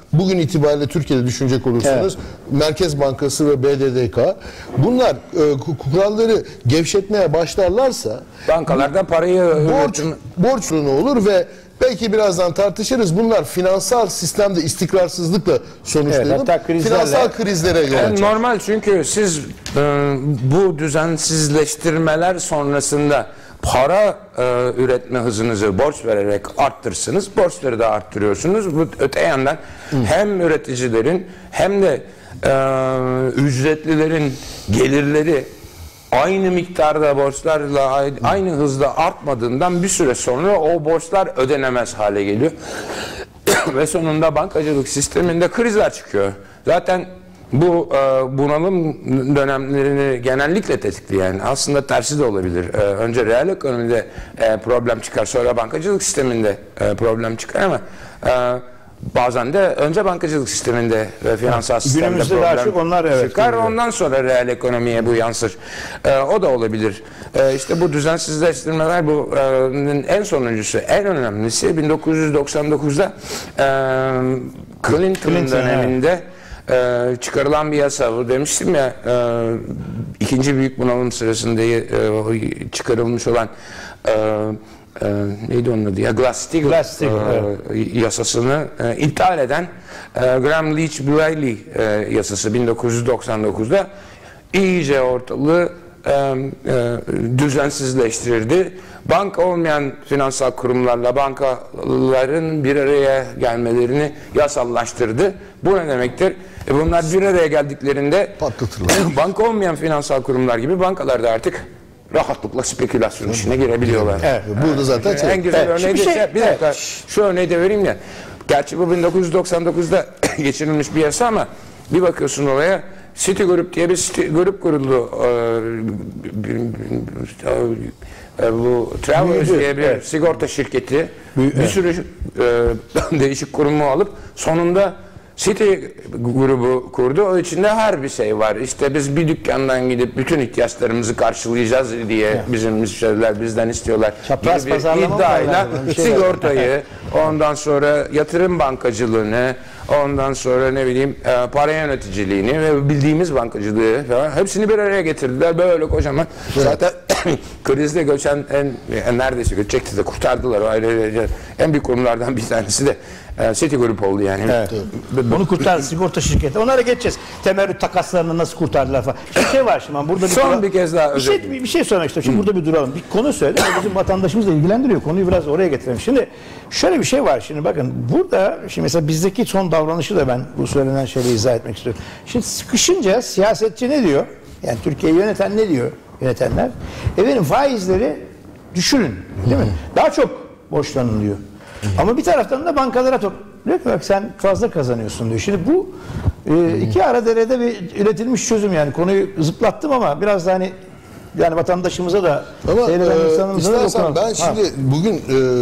bugün itibariyle Türkiye'de düşünecek olursanız evet. Merkez Bankası ve B D D K bunlar e, kuralları gevşetmeye başlarlarsa bankalarda parayı borç, borçlu olur ve belki birazdan tartışırız. Bunlar finansal sistemde istikrarsızlıkla sonuçlanıp evet, finansal krizlere yol açar. Normal, çünkü siz e, bu düzensizleştirmeler sonrasında para e, üretme hızınızı borç vererek arttırsınız. Borçları da arttırıyorsunuz. Bu öte yandan Hı. hem üreticilerin hem de e, ücretlilerin gelirleri aynı miktarda borçlarla aynı hızda artmadığından bir süre sonra o borçlar ödenemez hale geliyor. Ve sonunda bankacılık sisteminde krizler çıkıyor. Zaten bu e, bunalım dönemlerini genellikle tetikleyen, aslında tersi de olabilir. E, önce reel ekonomide e, problem çıkar, sonra bankacılık sisteminde e, problem çıkar ama e, bazen de önce bankacılık sisteminde ve finansal sistemde günümüzde problem daha çok onlar evet, çıkar. Ondan sonra reel ekonomiye bu yansır. E, o da olabilir. E, işte bu düzensizleştirmeler bu e, en sonuncusu, en önemlisi bin dokuz yüz doksan dokuzda e, Clinton, Clinton döneminde evet. Ee, çıkarılan bir yasa. Bu demiştim ya, e, ikinci büyük bunalım sırasında e, çıkarılmış olan e, e, neydi onun adı ya, Glass-Steagall e, evet. yasasını e, iptal eden e, Gramm-Leach-Bliley e, yasası bin dokuz yüz doksan dokuzda iyice ortalığı e, e, düzensizleştirdi. Banka olmayan finansal kurumlarla bankaların bir araya gelmelerini yasallaştırdı. Bu ne demektir? E bunlar bir araya geldiklerinde banka olmayan finansal kurumlar gibi bankalar da artık rahatlıkla spekülasyon işine girebiliyorlar. Evet, burada zaten en şey, güzel evet, örneği de şey, şey, bir dakika, evet. Şu örneği de vereyim ya. Gerçi bu bin dokuz yüz doksan dokuzda geçirilmiş bir yasa ama bir bakıyorsun olaya, Citigroup diye bir grup kuruldu. Ee, bu Travelers diye bir evet. sigorta şirketi Büyük, bir evet. sürü e, değişik kurumu alıp sonunda City grubu kurdu. O içinde her bir şey var. İşte biz bir dükkandan gidip bütün ihtiyaçlarımızı karşılayacağız diye evet. bizim müşteriler bizden istiyorlar. Çapraz bir iddiayla sigortayı, ondan sonra yatırım bankacılığını, ondan sonra ne bileyim e, para yöneticiliğini ve bildiğimiz bankacılığı falan hepsini bir araya getirdiler. Böyle kocaman. Evet. Zaten krizde göçen en, en neredeyse göçecekti de kurtardılar. O ayrı en büyük kurumlardan bir tanesi de e, Citigroup oldu yani. Evet. Bunu kurtardı sigorta şirketi. Onlara geçeceğiz. Temerrüt takaslarını nasıl kurtardılar falan. Bir şey var şimdi. Burada bir son duralım. bir kez daha bir şey, bir şey sormak istiyorum. Şimdi burada bir duralım. Bir konu söyle. Bizim vatandaşımız da ilgilendiriyor. Konuyu biraz oraya getirelim. Şimdi şöyle bir şey var. Şimdi bakın burada şimdi mesela bizdeki son davranışı da ben bu söylenen şeyi izah etmek istiyorum. Şimdi sıkışınca siyasetçi ne diyor? Yani Türkiye'yi yöneten ne diyor? Yönetenler. Efendim faizleri düşürün. Değil mi? Daha çok borçlanın diyor. Ama bir taraftan da bankalara top. Diyor ki bak sen fazla kazanıyorsun diyor. Şimdi bu e, iki ara derede bir üretilmiş çözüm yani. Konuyu zıplattım ama biraz da hani yani vatandaşımıza da ama e, istersen ben şimdi ha. bugün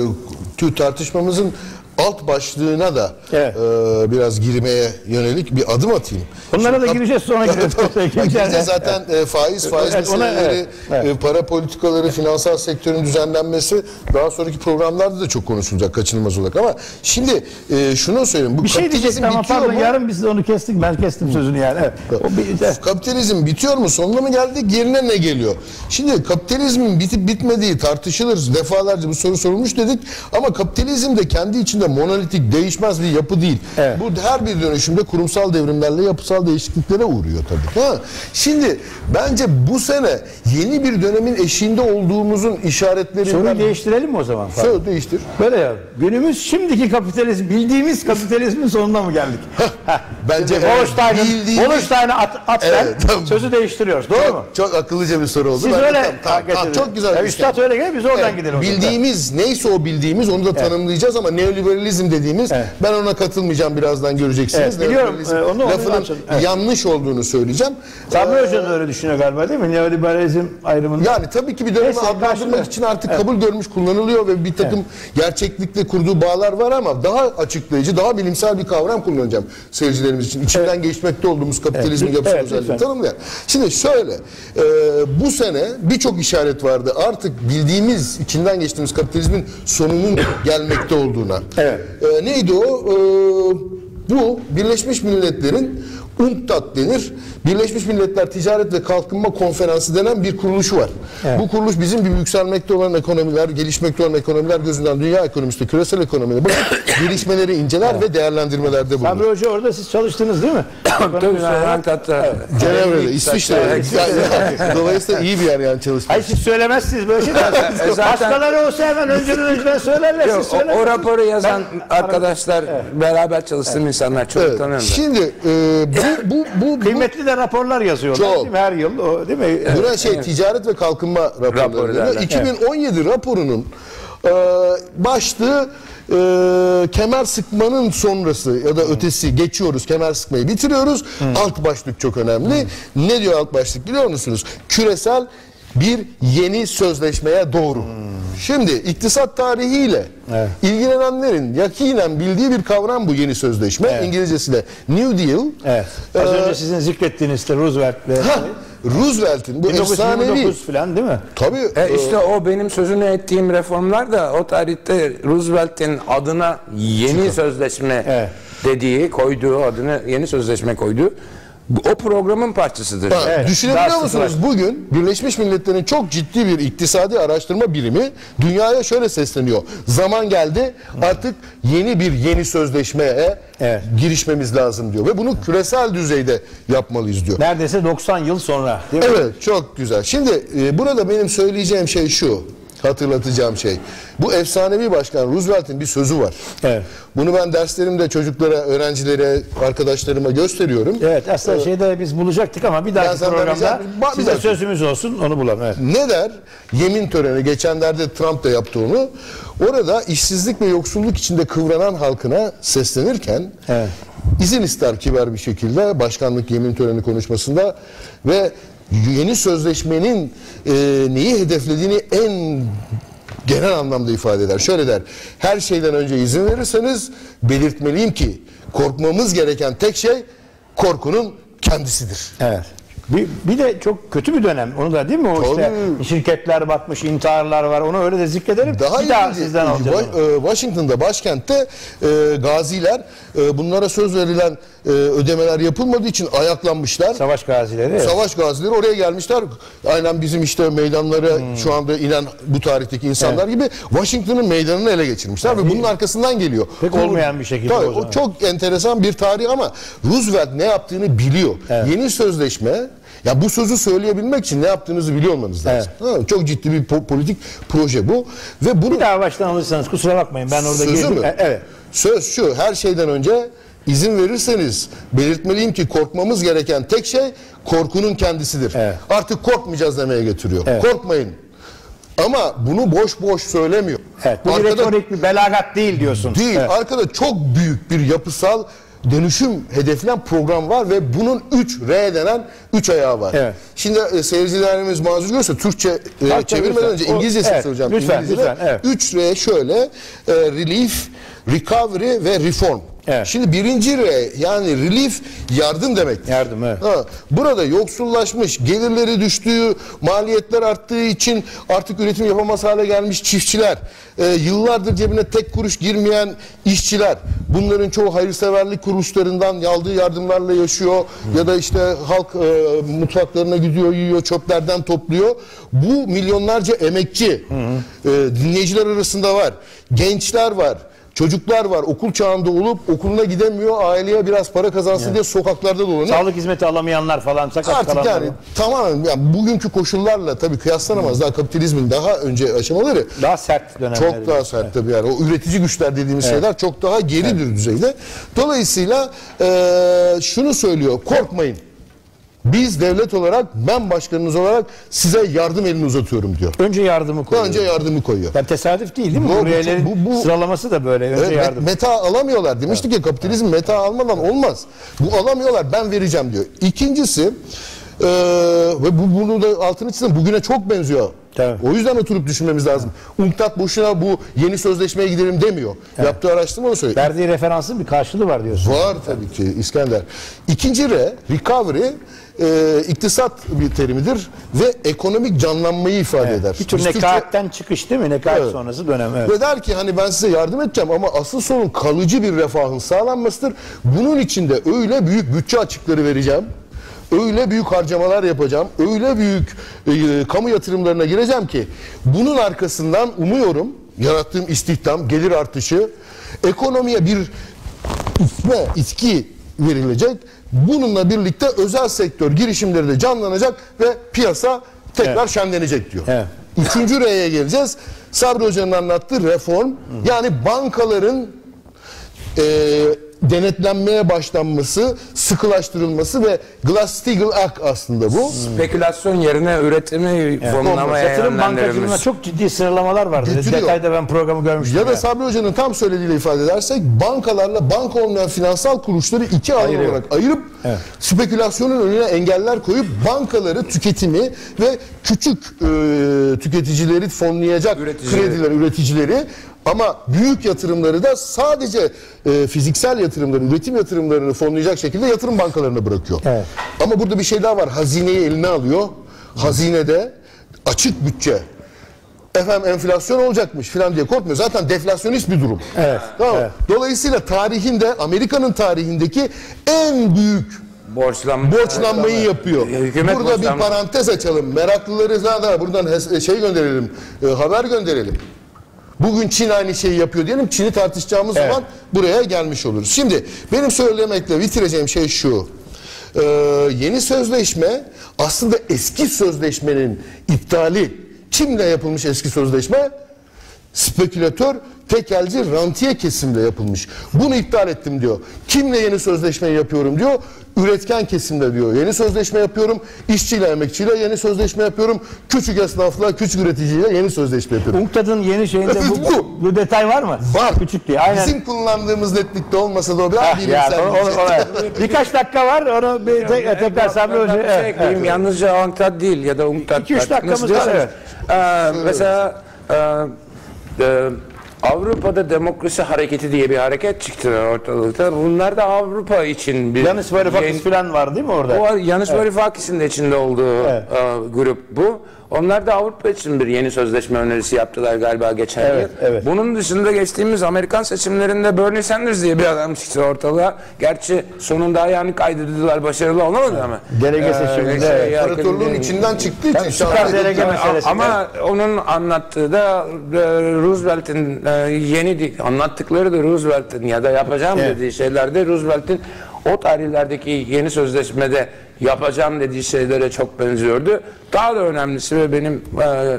e, tartışmamızın alt başlığına da evet. e, biraz girmeye yönelik bir adım atayım. Onlara da gireceğiz sonra gireceğiz. Zaten e, faiz, faiz evet, meseleleri, evet, evet. E, para politikaları, finansal sektörün düzenlenmesi daha sonraki programlarda da çok konuşulacak kaçınılmaz olarak. Ama şimdi e, şunu söyleyeyim. Bu bir şey diyecektim ama pardon mu? Yarın biz de onu kestik. Ben kestim sözünü yani. Evet. O bir, de. Kapitalizm bitiyor mu? Sonuna mı geldik? Yerine ne geliyor? Şimdi kapitalizmin bitip bitmediği tartışılır. Defalarca bu soru sorulmuş dedik. Ama kapitalizm de kendi içinde monolitik, değişmez bir yapı değil. Evet. Bu her bir dönüşümde kurumsal devrimlerle yapısal değişikliklere uğruyor tabii. Ha? Şimdi bence bu sene yeni bir dönemin eşiğinde olduğumuzun işaretlerinden... Soruyu değiştirelim mi o zaman? Söyle değiştir. Böyle ya. Günümüz şimdiki kapitalizm, bildiğimiz kapitalizmin sonuna mı geldik? Bence Wolfstein'ın bildiğimiz... Wolfstein'a at, at evet, tamam. Sözü değiştiriyoruz. Doğru çok, mu? Çok akıllıca bir soru oldu. Siz ben öyle de, tamam, tamam, çok güzel. Ya üstad öyle gel biz oradan evet, gidelim. Bildiğimiz neyse o bildiğimiz onu da evet. tanımlayacağız ama neoliberalizm dediğimiz evet. ben ona katılmayacağım, birazdan göreceksiniz. Evet, biliyorum. Ee, onu, lafının evet. yanlış olduğunu söyleyeceğim. Sabri ee, Hoca da öyle düşünüyor galiba değil mi? Neoliberalizm ayrımını. Yani tabii ki bir dönemi adlandırmak için artık evet. kabul görmüş kullanılıyor ve bir takım evet. gerçeklikle kurduğu bağlar var ama daha açıklayıcı, daha bilimsel bir kavram kullanacağım seyircilerimiz için. İçinden evet. geçmekte olduğumuz kapitalizmin evet. yapısal evet, özelliğini tanımlayan. Şimdi şöyle, e, bu sene birçok işaret vardı. Artık bildiğimiz, içinden geçtiğimiz kapitalizmin sonunun gelmekte olduğuna. Evet. E, neydi o? E, bu Birleşmiş Milletler'in UNCTAD denir. Birleşmiş Milletler Ticaret ve Kalkınma Konferansı denen bir kuruluşu var. Evet. Bu kuruluş bizim gibi yükselmekte olan ekonomiler, gelişmekte olan ekonomiler gözünden dünya ekonomisi, küresel ekonomide bakıp gelişmeleri inceler evet. ve değerlendirmelerde bulunur. Sabri Hoca orada siz çalıştınız değil mi? Tabii hatta Cenevre'de, İsviçre'de. Dolayısıyla iyi bir yer yani çalışmak. Hayır siz söylemezsiniz böyle şeyler. Başkaları olsa hemen önceden önceden söylerler. Yok, siz o, söylemezsiniz. o raporu yazan Ben, arkadaşlar evet. beraber çalıştığım evet. insanlar çok evet. tanıyorum. Şimdi e, bu, bu, bu, bu kıymetli de raporlar yazıyorlar çok. Değil mi? Her yıl o, değil mi? Evet. Buna şey evet. ticaret ve kalkınma raporları. Raporlarla. iki bin on yedi evet. raporunun e, başlığı e, kemer sıkmanın sonrası ya da hmm. ötesi geçiyoruz, kemer sıkmayı bitiriyoruz. Hmm. Alt başlık çok önemli. Hmm. Ne diyor alt başlık biliyor musunuz? Küresel bir yeni sözleşmeye doğru. Hmm. Şimdi iktisat tarihiyle evet. ilgilenenlerin yakinen bildiği bir kavram bu yeni sözleşme. Evet. İngilizcesiyle New Deal. Evet. Az ee, önce sizin zikrettiğiniz işte Roosevelt ve Roosevelt'in bu bin dokuz yüz yirmi dokuz efsanevi falan değil mi? Tabii. E işte o benim sözünü ettiğim reformlar da o tarihte Roosevelt'in adına yeni Çıkın. sözleşme evet. dediği, koyduğu adını yeni sözleşme koyduğu o programın parçasıdır. Ha, evet, düşünebiliyor musunuz? Bugün Birleşmiş Milletler'in çok ciddi bir iktisadi araştırma birimi dünyaya şöyle sesleniyor. Zaman geldi artık yeni bir yeni sözleşmeye evet. girişmemiz lazım diyor. Ve bunu küresel düzeyde yapmalıyız diyor. Neredeyse doksan yıl sonra. Değil mi? Evet çok güzel. Şimdi e, burada benim söyleyeceğim şey şu. Hatırlatacağım şey. Bu efsanevi başkan Roosevelt'in bir sözü var. Evet. Bunu ben derslerimde çocuklara, öğrencilere, arkadaşlarıma gösteriyorum. Evet aslında ee, şeyde biz bulacaktık ama bir dahaki programda size dakika. sözümüz olsun onu bulalım. Evet. Ne der? Yemin töreni. Geçenlerde Trump da yaptı onu. Orada işsizlik ve yoksulluk içinde kıvranan halkına seslenirken evet. izin ister kibar bir şekilde başkanlık yemin töreni konuşmasında ve yeni sözleşmenin e, neyi hedeflediğini en genel anlamda ifade eder. Şöyle der, her şeyden önce izin verirseniz belirtmeliyim ki korkmamız gereken tek şey korkunun kendisidir. Evet. Bir, bir de çok kötü bir dönem. Onu da değil mi? O işte şirketler batmış, intiharlar var. Onu öyle de zikredelim. Daha bir daha sizden alacağız. Washington'da, başkentte e, gaziler e, bunlara söz verilen e, ödemeler yapılmadığı için ayaklanmışlar. Savaş gazileri. Evet. Savaş gazileri oraya gelmişler. Aynen bizim işte meydanlara hmm. şu anda inen bu tarihteki insanlar evet. gibi Washington'ın meydanını ele geçirmişler yani, ve bunun arkasından geliyor. Pek Kur, olmayan bir şekilde. Tabii, o, o çok enteresan bir tarih ama Roosevelt ne yaptığını biliyor. Evet. Yeni sözleşme ya bu sözü söyleyebilmek için ne yaptığınızı biliyor olmanız lazım. Evet. Ha, çok ciddi bir po politik proje bu. Ve bunu bir daha baştan alırsanız kusura bakmayın. Ben orada sözü girdim. mü? Evet. Söz şu, her şeyden önce izin verirseniz belirtmeliyim ki korkmamız gereken tek şey korkunun kendisidir. Evet. Artık korkmayacağız demeye getiriyor. Evet. Korkmayın. Ama bunu boş boş söylemiyor. Evet, bu arkada, retorik bir belagat değil diyorsun. Değil. Evet. Arkada çok büyük bir yapısal dönüşüm hedeflenen program var ve bunun üç R denen üç ayağı var. Evet. Şimdi e, seyircilerimiz mazur görürse Türkçe e, çevirmeden önce İngilizcesini evet, söyleyeceğim. Lütfen, lütfen. Evet. üç R şöyle e, relief, recovery ve reform. Evet. Şimdi birinci R yani relief yardım demek. Yardım evet. Ha, burada yoksullaşmış, gelirleri düştüğü, maliyetler arttığı için artık üretim yapamaz hale gelmiş çiftçiler, e, yıllardır cebine tek kuruş girmeyen işçiler, bunların çoğu hayırseverlik kuruluşlarından aldığı yardımlarla yaşıyor hmm. ya da işte halk e, mutfaklarına gidiyor, yiyor, çöplerden topluyor. Bu milyonlarca emekçi hmm. e, dinleyiciler arasında var, gençler var. Çocuklar var okul çağında olup okuluna gidemiyor, aileye biraz para kazansın yani. diye sokaklarda dolanıyor. Sağlık hizmeti alamayanlar falan, sakat Artık kalanlar. yani tamamen yani bugünkü koşullarla tabii kıyaslanamaz. Hmm. Daha kapitalizmin daha önce aşamaları daha sert dönemler. Çok daha sert evet. tabii yani. O üretici güçler dediğimiz evet. şeyler çok daha geridir evet. düzeyde. Dolayısıyla e, şunu söylüyor, korkmayın. Biz devlet olarak, ben başkanınız olarak size yardım elini uzatıyorum diyor. Önce yardımı koyuyor. Önce yardımı koyuyor. Yani tesadüf değil değil mi? Bu, Üyelerin bu, bu, sıralaması da böyle. Önce evet, yardım. Meta alamıyorlar. Demiştik evet. ya kapitalizm evet. meta almadan olmaz. Bu alamıyorlar, ben vereceğim diyor. İkincisi, e, ve bu, bunu da altını çizdim, bugüne çok benziyor. Tabii. O yüzden oturup düşünmemiz lazım. UNCTAD boşuna bu yeni sözleşmeye gidelim demiyor. Evet. Yaptığı araştırma onu söylüyor. Verdiği referansın bir karşılığı var diyorsun. Var tabii ki İskender. İkinci R, recovery, e, iktisat bir terimidir ve ekonomik canlanmayı ifade Evet. eder. Bir tür Biz nekahatten Türkçe... çıkış değil mi? Nekahat Evet. sonrası dönem. Evet. Ve der ki hani ben size yardım edeceğim ama asıl sorun kalıcı bir refahın sağlanmasıdır. Bunun için de öyle büyük bütçe açıkları vereceğim. Öyle büyük harcamalar yapacağım. Öyle büyük e, kamu yatırımlarına gireceğim ki bunun arkasından umuyorum yarattığım istihdam, gelir artışı, ekonomiye bir itme, itki verilecek. Bununla birlikte özel sektör girişimleri de canlanacak ve piyasa tekrar evet. şenlenecek diyor. Evet. Üçüncü R'ye geleceğiz. Sabri Hoca'nın anlattığı reform. Hı. Yani bankaların e, denetlenmeye başlanması, sıkılaştırılması ve Glass-Steagall Act aslında bu. Spekülasyon yerine üretimi evet. fonlamaya yatırım bankacılığına çok ciddi sınırlamalar vardı. Getiriyor. Detayda ben programı görmüştüm. Ya da yani. Sabri Hoca'nın tam söylediğiyle ifade edersek bankalarla banka olmayan finansal kuruluşları iki alan Ayırıyor. olarak ayırıp evet. spekülasyonun önüne engeller koyup bankaları tüketimi ve küçük e, tüketicileri fonlayacak üreticileri. krediler, üreticileri ama büyük yatırımları da sadece e, fiziksel yatırımları, üretim yatırımlarını fonlayacak şekilde yatırım bankalarına bırakıyor. Evet. Ama burada bir şey daha var. Hazineyi eline alıyor. Hazinede açık bütçe. Efendim enflasyon olacakmış falan diye korkmuyor. Zaten deflasyonist bir durum. Evet. Tamam. Evet. Dolayısıyla tarihinde, Amerika'nın tarihindeki en büyük borçlanma, borçlanmayı yapıyor. Hükümet Burada borçlanma. bir parantez açalım. Meraklıları zaten buradan şey gönderelim, e, haber gönderelim. Bugün Çin aynı şeyi yapıyor diyelim. Çin'i tartışacağımız evet. zaman buraya gelmiş oluruz. Şimdi benim söylemekle bitireceğim şey şu. Ee, yeni sözleşme aslında eski sözleşmenin iptali. Kimle yapılmış eski sözleşme? Spekülatör, tekelci, rantiye kesimle yapılmış. Bunu iptal ettim diyor. Kimle yeni sözleşmeyi yapıyorum diyor. Üretken kesimle diyor. Yeni sözleşme yapıyorum. İşçiyle, emekçiyle yeni sözleşme yapıyorum. Küçük esnafla, küçük üreticiyle yeni sözleşme yapıyorum. UNCTAD'ın yeni şeyinde bu, bu. bu detay var mı? Var. Küçük diye. Aynen. Bizim kullandığımız netlikte olmasa da o biraz ah, bilimsel. Ya, o, o, o, birkaç dakika var. Onu bir tek, tekrar Sabri Hoca. Evet, şey evet. Yalnızca UNCTAD değil ya da UNCTAD. iki üç dakikamız var. Evet. Ee, mesela e, e, Avrupa'da demokrasi hareketi diye bir hareket çıktı ortalıkta. Bunlar da Avrupa için bir... Yanis Varoufakis falan var değil mi orada? O Yanis evet. Varoufakis'in de içinde olduğu evet. e, grup bu. Onlar da Avrupa için bir yeni sözleşme önerisi yaptılar galiba geçen evet, yıl. Evet. Bunun dışında geçtiğimiz Amerikan seçimlerinde Bernie Sanders diye bir adam çıktı ortalığa. Gerçi sonunda ayağını kaydırdılar, başarılı olamadı evet. ama. Delege seçiminde. Ee, İmparatorluğun içinden çıktığı için. Süper delege meselesi. Ama onun anlattığı da Roosevelt'in yeni anlattıkları da Roosevelt'in ya da yapacağım evet. dediği şeylerde Roosevelt'in o tarihlerdeki yeni sözleşmede yapacağım dediği şeylere çok benziyordu. Daha da önemlisi ve benim e, e,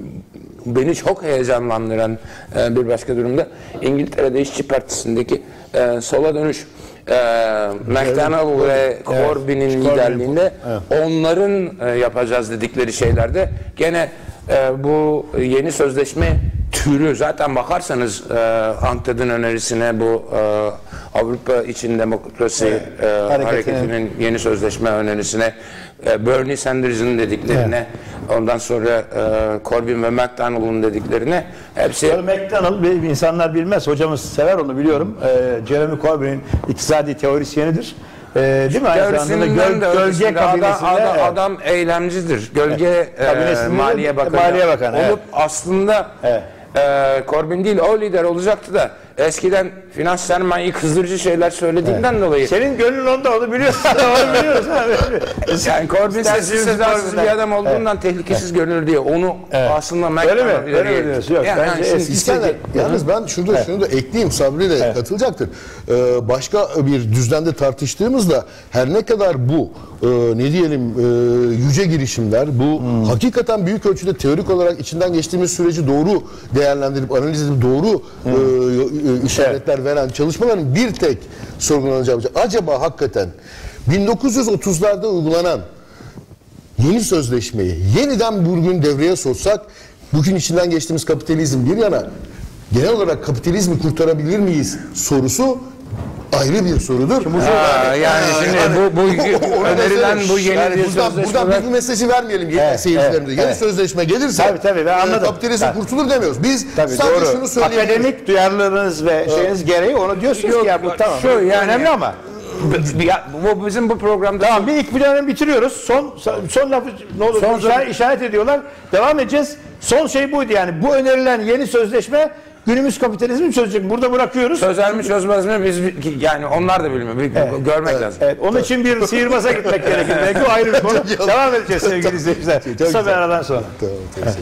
beni çok heyecanlandıran e, bir başka durumda İngiltere'de İşçi Partisi'ndeki e, sola dönüş e, McDonnell ve Corbyn'in evet. liderliğinde evet. onların e, yapacağız dedikleri şeylerde gene e, bu yeni sözleşme türü zaten bakarsanız e, UNCTAD'ın önerisine bu e, Avrupa için demokrasi evet. e, hareketinin, hareketinin yeni sözleşme önerisine e, Bernie Sanders'ın dediklerine evet. ondan sonra e, Corbyn ve McDonnell'ın dediklerine hepsi... Sonra McDonnell insanlar bilmez. Hocamız sever onu biliyorum. E, Jeremy Corbyn'in iktisadi teorisyenidir. E, değil mi? Aynı zamanda göl, gölge kabinesinde adam, adam, evet. adam eylemcidir. Gölge evet. e, Maliye Bakanı, Maliye Bakanı olup evet. aslında evet. e, Corbyn değil o lider olacaktı da eskiden finans sermayeyi kızdırıcı şeyler söylediğinden evet. dolayı. Senin gönlün onda onu biliyorsun. onu biliyoruz. Yani Corbyn sessiz sedasız bir adam olduğundan evet. tehlikesiz evet. görünür diye onu evet. aslında McDonnell öyle mi? Öyle mi diyorsun? Yok. Yani, bence yani İskender, yalnız ben şurada evet. şunu da ekleyeyim, Sabri de evet. katılacaktır. Ee, başka bir düzlemde tartıştığımızda her ne kadar bu e, ne diyelim e, yüce girişimler, bu hmm. hakikaten büyük ölçüde teorik olarak içinden geçtiğimiz süreci doğru değerlendirip analiz edip doğru hmm. e, işaretler evet. veren çalışmaların bir tek sorgulanacağı acaba hakikaten bin dokuz yüz otuzlarda uygulanan yeni sözleşmeyi yeniden bugün devreye soksak bugün içinden geçtiğimiz kapitalizm bir yana genel olarak kapitalizmi kurtarabilir miyiz sorusu ayrı bir sorudur. Aa, yani şimdi bu, bu önerilen bu yeni yani bir buradan, sözleşme buradan var. bir mesajı vermeyelim evet, seyircilerimize. evet, yeni evet. sözleşme gelirse Tabii, tabii, ben anladım. E, kapitalizm Tabii. kurtulur demiyoruz. Biz Tabii, sadece doğru. şunu söyleyebiliriz. Akademik duyarlılığınız ve şeyiniz gereği onu diyorsunuz Yok, ki ya bu tamam. şu yani- önemli ama. Ya, bu bizim bu programda Tamam, bir ilk bir dönem bitiriyoruz. Son son lafı ne olur Son işaret, işaret ediyorlar. Devam edeceğiz. Son şey buydu yani. Bu önerilen yeni sözleşme günümüz kapitalizmi çözecek. Burada bırakıyoruz. çözer mi çözmez mi biz yani onlar da bilmiyor. Bir görmek lazım. Evet, onun için bir sihirbaza gitmek gerekir. Belki o ayrı bir konu. Devam edeceğiz sevgili izleyiciler. Kısa bir aradan sonra. Tamam, tamam.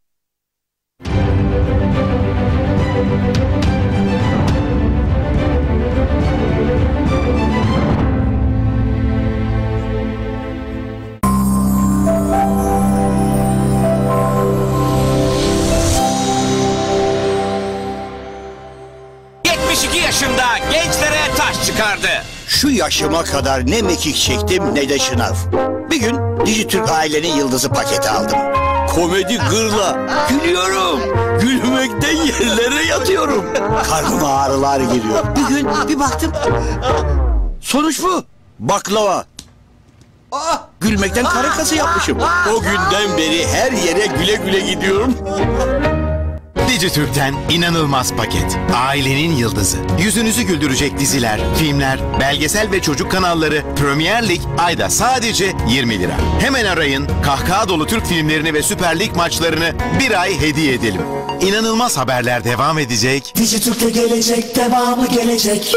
yetmiş iki yaşında gençlere taş çıkardı. Şu yaşıma kadar ne mekik çektim ne de şınav. Bir gün Dijitürk Ailenin Yıldızı paketi aldım. Komedi gırla. Gülüyorum. Gülmekten yerlere yatıyorum. Karnıma ağrılar giriyor. Bir gün bir baktım. Sonuç bu. Baklava. Aa, gülmekten kare kası yapmışım. O günden beri her yere güle güle gidiyorum. Dijitürk'ten inanılmaz paket. Ailenin yıldızı. Yüzünüzü güldürecek diziler, filmler, belgesel ve çocuk kanalları Premier Lig ayda sadece yirmi lira. Hemen arayın, kahkaha dolu Türk filmlerini ve Süper Lig maçlarını bir ay hediye edelim. İnanılmaz haberler devam edecek. Dijitürk'te gelecek, devamı gelecek.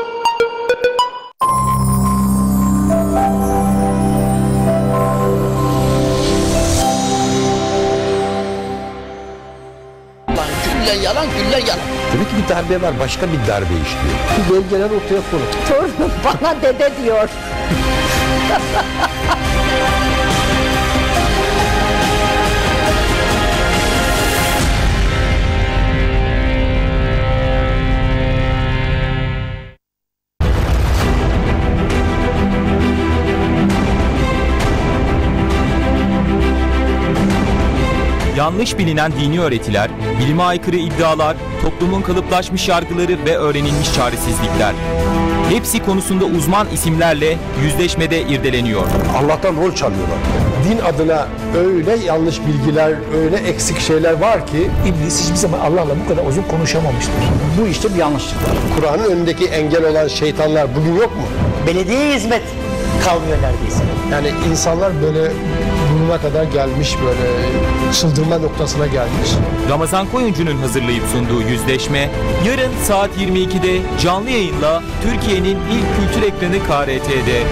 Küllen yalan, küllen yalan. Demek ki bir darbe var, başka bir darbe işliyor. Bu belgeler ortaya konur. Torunum bana dede diyor. Yanlış bilinen dini öğretiler, bilime aykırı iddialar, toplumun kalıplaşmış yargıları ve öğrenilmiş çaresizlikler. Hepsi konusunda uzman isimlerle yüzleşmede irdeleniyor. Allah'tan rol çalıyorlar. Din adına öyle yanlış bilgiler, öyle eksik şeyler var ki İblis hiçbir zaman Allah'la bu kadar uzun konuşamamıştır. Bu işte bir yanlışlık var. Kur'an'ın önündeki engel olan şeytanlar bugün yok mu? Belediyeye hizmet kalmıyor neredeyse. Yani insanlar böyle burnuna kadar gelmiş, böyle çıldırma noktasına gelmiş. Ramazan Koyuncu'nun hazırlayıp sunduğu Yüzleşme, yarın saat yirmi ikide canlı yayınla Türkiye'nin ilk kültür ekranı K R T'de.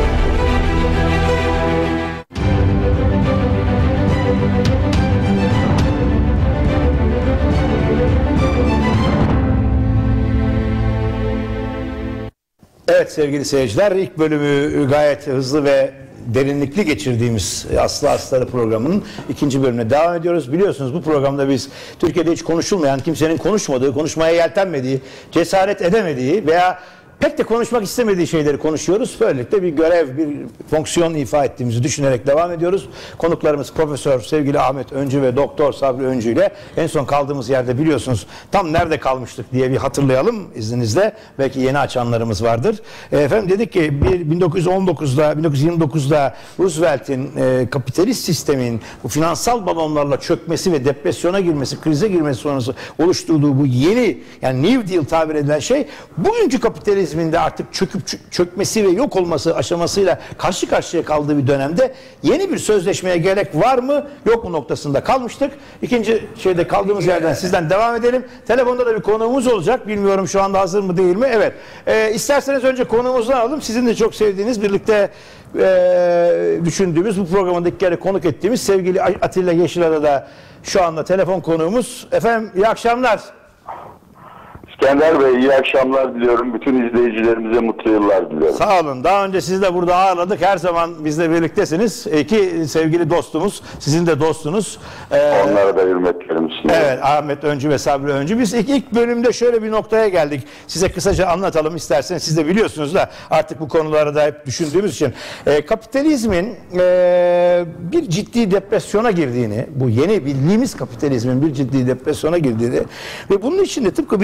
Evet sevgili seyirciler, ilk bölümü gayet hızlı ve derinlikli geçirdiğimiz Aslı Astarı programının ikinci bölümüne devam ediyoruz. Biliyorsunuz bu programda biz Türkiye'de hiç konuşulmayan, kimsenin konuşmadığı, konuşmaya yeltenmediği, cesaret edemediği veya pek de konuşmak istemediği şeyleri konuşuyoruz. Böylelikle bir görev, bir fonksiyon ifa ettiğimizi düşünerek devam ediyoruz. Konuklarımız Profesör sevgili Ahmet Öncü ve Doktor Sabri Öncü ile en son kaldığımız yerde biliyorsunuz tam nerede kalmıştık diye bir hatırlayalım izninizle. Belki yeni açanlarımız vardır. E, efendim dedik ki bin dokuz yüz on dokuzda, bin dokuz yüz yirmi dokuzda Roosevelt'in e, kapitalist sistemin bu finansal balonlarla çökmesi ve depresyona girmesi, krize girmesi sonrası oluşturduğu bu yeni yani New Deal tabir edilen şey bugünkü kapitalizm de artık çöküp çökmesi ve yok olması aşamasıyla karşı karşıya kaldığı bir dönemde yeni bir sözleşmeye gerek var mı yok mu noktasında kalmıştık. İkinci şeyde kaldığımız yerden sizden devam edelim. Telefonda da bir konuğumuz olacak. Bilmiyorum şu anda hazır mı değil mi? Evet. Ee, isterseniz önce konuğumuzu alalım. Sizin de çok sevdiğiniz, birlikte e, düşündüğümüz, bu programda ilk kere konuk ettiğimiz sevgili Atilla Yeşilad'a da şu anda telefon konuğumuz. Efendim iyi akşamlar. İskender Bey iyi akşamlar diliyorum. Bütün izleyicilerimize mutlu yıllar diliyorum. Sağ olun. Daha önce sizi de burada ağırladık. Her zaman bizle birliktesiniz. İki sevgili dostumuz, sizin de dostunuz. Ee, Onlara da hürmetlerimi sunuyorum. Evet, Ahmet Öncü ve Sabri Öncü. Biz ilk, ilk bölümde şöyle bir noktaya geldik. Size kısaca anlatalım isterseniz. Siz de biliyorsunuz da artık bu konuları da hep düşündüğümüz için. Ee, kapitalizmin e, bir ciddi depresyona girdiğini, bu yeni bildiğimiz kapitalizmin bir ciddi depresyona girdiğini ve bunun içinde tıpkı bin dokuz yüz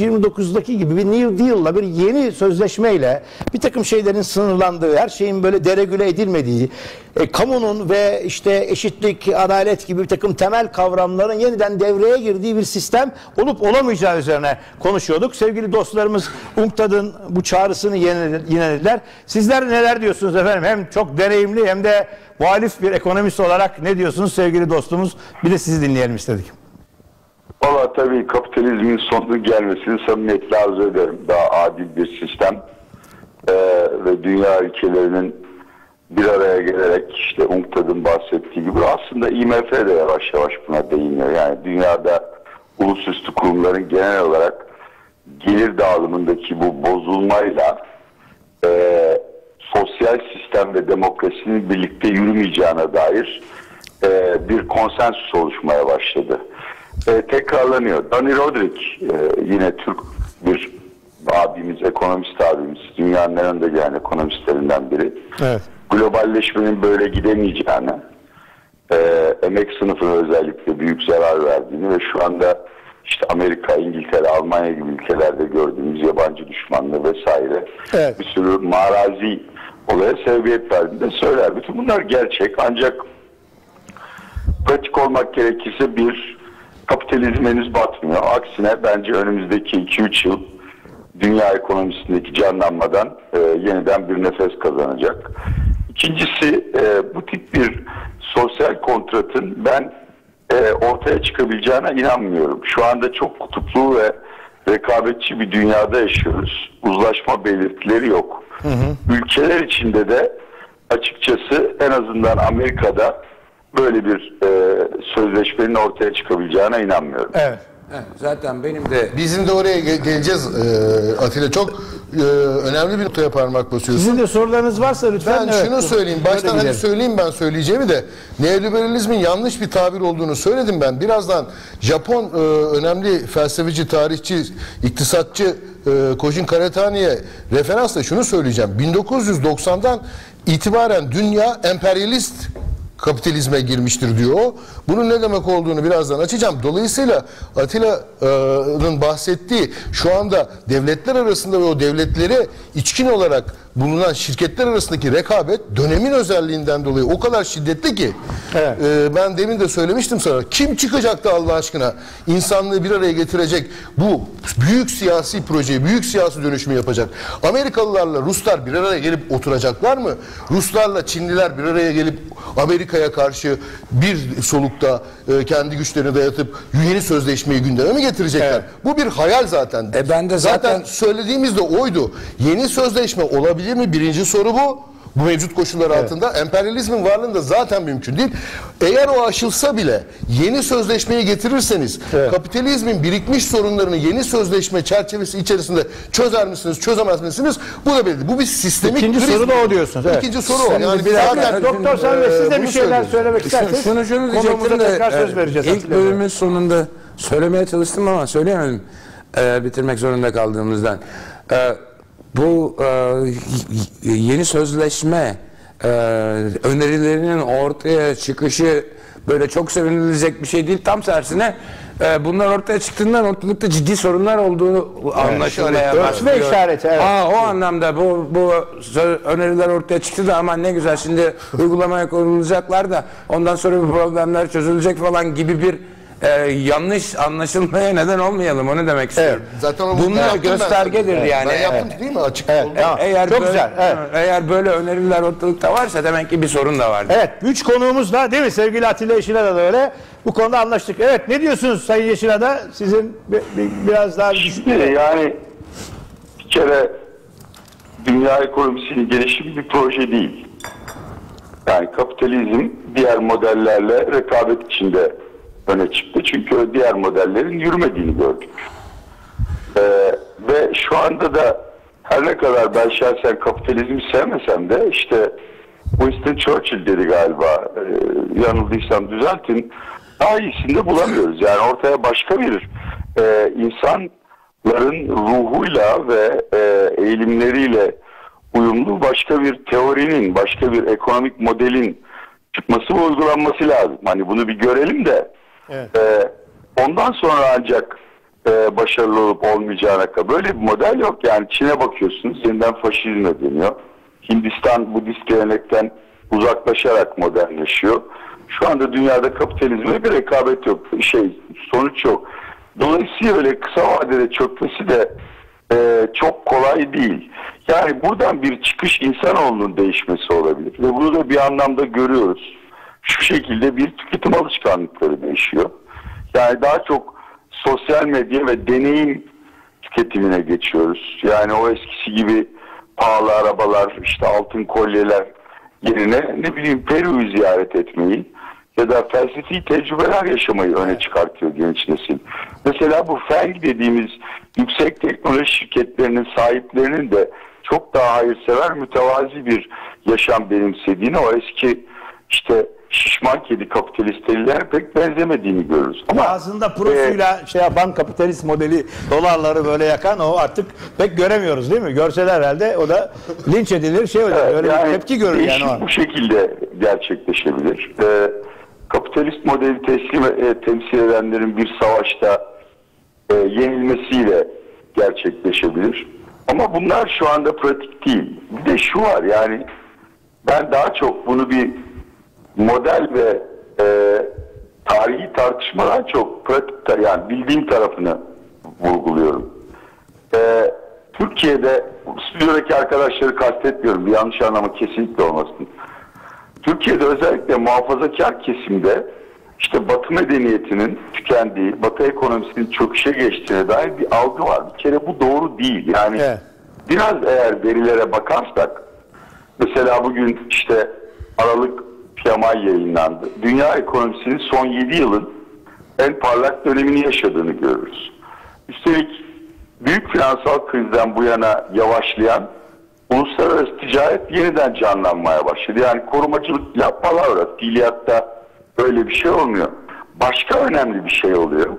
yirmi dokuzdaki gibi bir New Deal'la, bir yeni sözleşmeyle bir takım şeylerin sınırlandığı, her şeyin böyle deregüle edilmediği, e, kamunun ve işte eşitlik, adalet gibi bir takım temel kavramların yeniden devreye girdiği bir sistem olup olamayacağı üzerine konuşuyorduk. Sevgili dostlarımız UNCTAD'ın bu çağrısını yinelediler. Sizler neler diyorsunuz efendim? Hem çok deneyimli hem de muhalif bir ekonomist olarak ne diyorsunuz sevgili dostumuz? Bir de sizi dinleyelim istedik. Valla tabii kapitalizmin sonunun gelmesini samimiyetle arzu ederim. Daha adil bir sistem ee, ve dünya ülkelerinin bir araya gelerek işte UNCTAD'ın bahsettiği gibi aslında I M F de yavaş yavaş buna değiniyor. Yani dünyada ulusüstü kurumların genel olarak gelir dağılımındaki bu bozulmayla e, sosyal sistem ve demokrasinin birlikte yürümeyeceğine dair e, bir konsensüs oluşmaya başladı. E, tekrarlanıyor. Danny Rodrik e, yine Türk bir abimiz, ekonomist abimiz, dünyanın en önde gelen ekonomistlerinden biri. Evet. Globalleşmenin böyle gidemeyeceğini, e, emek sınıfına özellikle büyük zarar verdiğini ve şu anda işte Amerika, İngiltere, Almanya gibi ülkelerde gördüğümüz yabancı düşmanlığı vesaire evet. bir sürü marazi olaya sebebiyet verdiğini de söyler. Bütün bunlar gerçek ancak pratik olmak gerekirse bir kapitalizm henüz batmıyor. Aksine bence önümüzdeki iki üç yıl dünya ekonomisindeki canlanmadan e, yeniden bir nefes kazanacak. İkincisi e, bu tip bir sosyal kontratın ben e, ortaya çıkabileceğine inanmıyorum. Şu anda çok kutuplu ve rekabetçi bir dünyada yaşıyoruz. Uzlaşma belirtileri yok. Hı hı. Ülkeler içinde de açıkçası en azından Amerika'da böyle bir e, sözleşmenin ortaya çıkabileceğine inanmıyorum. Evet. Evet, zaten benim de bizim de oraya ge- geleceğiz e, Atilla. Çok e, önemli bir noktaya parmak basıyorsun. Sizin de sorularınız varsa lütfen. Ben evet, şunu söyleyeyim. Baştan hadi söyleyeyim ben söyleyeceğimi de. Neoliberalizmin yanlış bir tabir olduğunu söyledim ben. Birazdan Japon e, önemli felsefeci, tarihçi, iktisatçı e, Kojin Karatani'ye referansla şunu söyleyeceğim. bin dokuz yüz doksandan itibaren dünya emperyalist kapitalizme girmiştir diyor o. Bunun ne demek olduğunu birazdan açacağım. Dolayısıyla Atilla'nın bahsettiği şu anda devletler arasında ve o devletlere içkin olarak bulunan şirketler arasındaki rekabet dönemin özelliğinden dolayı o kadar şiddetli ki evet. e, ben demin de söylemiştim sana. Kim çıkacaktı Allah aşkına insanlığı bir araya getirecek bu büyük siyasi projeyi, büyük siyasi dönüşümü yapacak? Amerikalılarla Ruslar bir araya gelip oturacaklar mı? Ruslarla Çinliler bir araya gelip Amerika'ya karşı bir solukta e, kendi güçlerini dayatıp yeni sözleşmeyi gündeme mi getirecekler? Evet. Bu bir hayal zaten. E ben de zaten... zaten söylediğimiz de oydu. Yeni sözleşme olabilir mi? Birinci soru bu. Bu mevcut koşullar evet. altında emperyalizmin varlığında zaten mümkün değil. Eğer o aşılsa bile yeni sözleşmeyi getirirseniz evet. kapitalizmin birikmiş sorunlarını yeni sözleşme çerçevesi içerisinde çözer misiniz, çözemez misiniz? Bu da belli. Bu bir sistemik İkinci kriz. soru da o diyorsunuz. Evet. İkinci soru o. Yani bir zaten Doktor Sami Bey siz de bir şeyler söylemek isterseniz. Şunu şunu diyecektim de tekrar söz vereceğiz. İlk bölümün sonunda söylemeye çalıştım ama söyleyemedim. Ee, bitirmek zorunda kaldığımızdan. Ee, Bu e, yeni sözleşme e, önerilerinin ortaya çıkışı böyle çok sevinilecek bir şey değil. Tam tersine e, bunlar ortaya çıktığından ortalıkta ciddi sorunlar olduğu anlaşılmaya evet, başlıyor. işareti, evet. Aa, o anlamda bu, bu öneriler ortaya çıktı da aman ne güzel şimdi uygulamaya konulacaklar da ondan sonra bu problemler çözülecek falan gibi bir Ee, yanlış anlaşılmaya neden olmayalım, onu demek istiyorum. Evet, zaten bunlar göstergedir ben. yani. Ben yaptım evet. değil mi? Açık evet, oldu. tamam. Eğer Çok böyle, güzel. Evet. Eğer böyle öneriler ortalıkta varsa demek ki bir sorun da vardır. Evet, üç konuğumuz da değil mi sevgili Atilla Yeşilada da öyle. Bu konuda anlaştık. Evet, ne diyorsunuz Sayın Yeşilada? Sizin bir, bir, biraz daha... Şimdi yani bir kere dünya ekonomisinin gelişimi bir proje değil. Yani kapitalizm diğer modellerle rekabet içinde öne çıktı. Çünkü diğer modellerin yürümediğini gördük. Ee, ve şu anda da her ne kadar ben şahsen kapitalizmi sevmesem de işte Winston Churchill dedi galiba, ee, yanıldıysam düzeltin, daha iyisini de bulamıyoruz. Yani ortaya başka bir e, insanların ruhuyla ve e, eğilimleriyle uyumlu başka bir teorinin, başka bir ekonomik modelin çıkması ve uygulanması lazım. Hani bunu bir görelim de evet. e, ondan sonra ancak e, başarılı olup olmayacağına kadar. Böyle bir model yok. Yani Çin'e bakıyorsunuz, yeniden faşizme dönüyor. Hindistan Budist gelenekten uzaklaşarak modernleşiyor. Şu anda dünyada kapitalizme bir rekabet yok. Şey, sonuç yok. Dolayısıyla öyle kısa vadede çökmesi de e, çok kolay değil. Yani buradan bir çıkış insanoğlunun değişmesi olabilir. Ve bunu da bir anlamda görüyoruz. Şu şekilde bir tüketim alışkanlıkları değişiyor. Yani daha çok sosyal medya ve deneyim tüketimine geçiyoruz. Yani o eskisi gibi pahalı arabalar, işte altın kolyeler yerine ne bileyim Peru'yu ziyaret etmeyi ya da felsefi tecrübeler yaşamayı öne çıkartıyor genç nesil. Mesela bu Feng dediğimiz yüksek teknoloji şirketlerinin sahiplerinin de çok daha hayırsever, mütevazi bir yaşam benimsediğini, o eski işte şişman kedi kapitalist deliler pek benzemediğini görürüz. Ama aslında prosuyla e, şey yapan kapitalist modeli dolarları böyle yakan o artık pek göremiyoruz değil mi? Görseler herhalde o da linç edilir, şey olur. Evet, öyle yani bir tepki görür yani o. Bu şekilde gerçekleşebilir. E, kapitalist modeli teslim e, temsil edenlerin bir savaşta e, yenilmesiyle gerçekleşebilir. Ama bunlar şu anda pratik değil. Bir de şu var, yani ben daha çok bunu bir model ve e, tarihi tartışmadan çok pratik, yani bildiğim tarafını vurguluyorum. E, Türkiye'de, stüdyodaki arkadaşları kastetmiyorum, bir yanlış anlama kesinlikle olmasın. Türkiye'de özellikle muhafazakar kesimde işte Batı medeniyetinin tükendiği, Batı ekonomisinin çöküşe geçtiğine dair bir algı var. Bir kere bu doğru değil. Yani evet. Biraz eğer verilere bakarsak, mesela bugün işte Aralık P M I yayınlandı. Dünya ekonomisinin son yedi yılın en parlak dönemini yaşadığını görürüz. Üstelik büyük finansal krizden bu yana yavaşlayan uluslararası ticaret yeniden canlanmaya başladı. Yani korumacılık yapmalar var. Fiiliyatta böyle bir şey olmuyor. Başka önemli bir şey oluyor.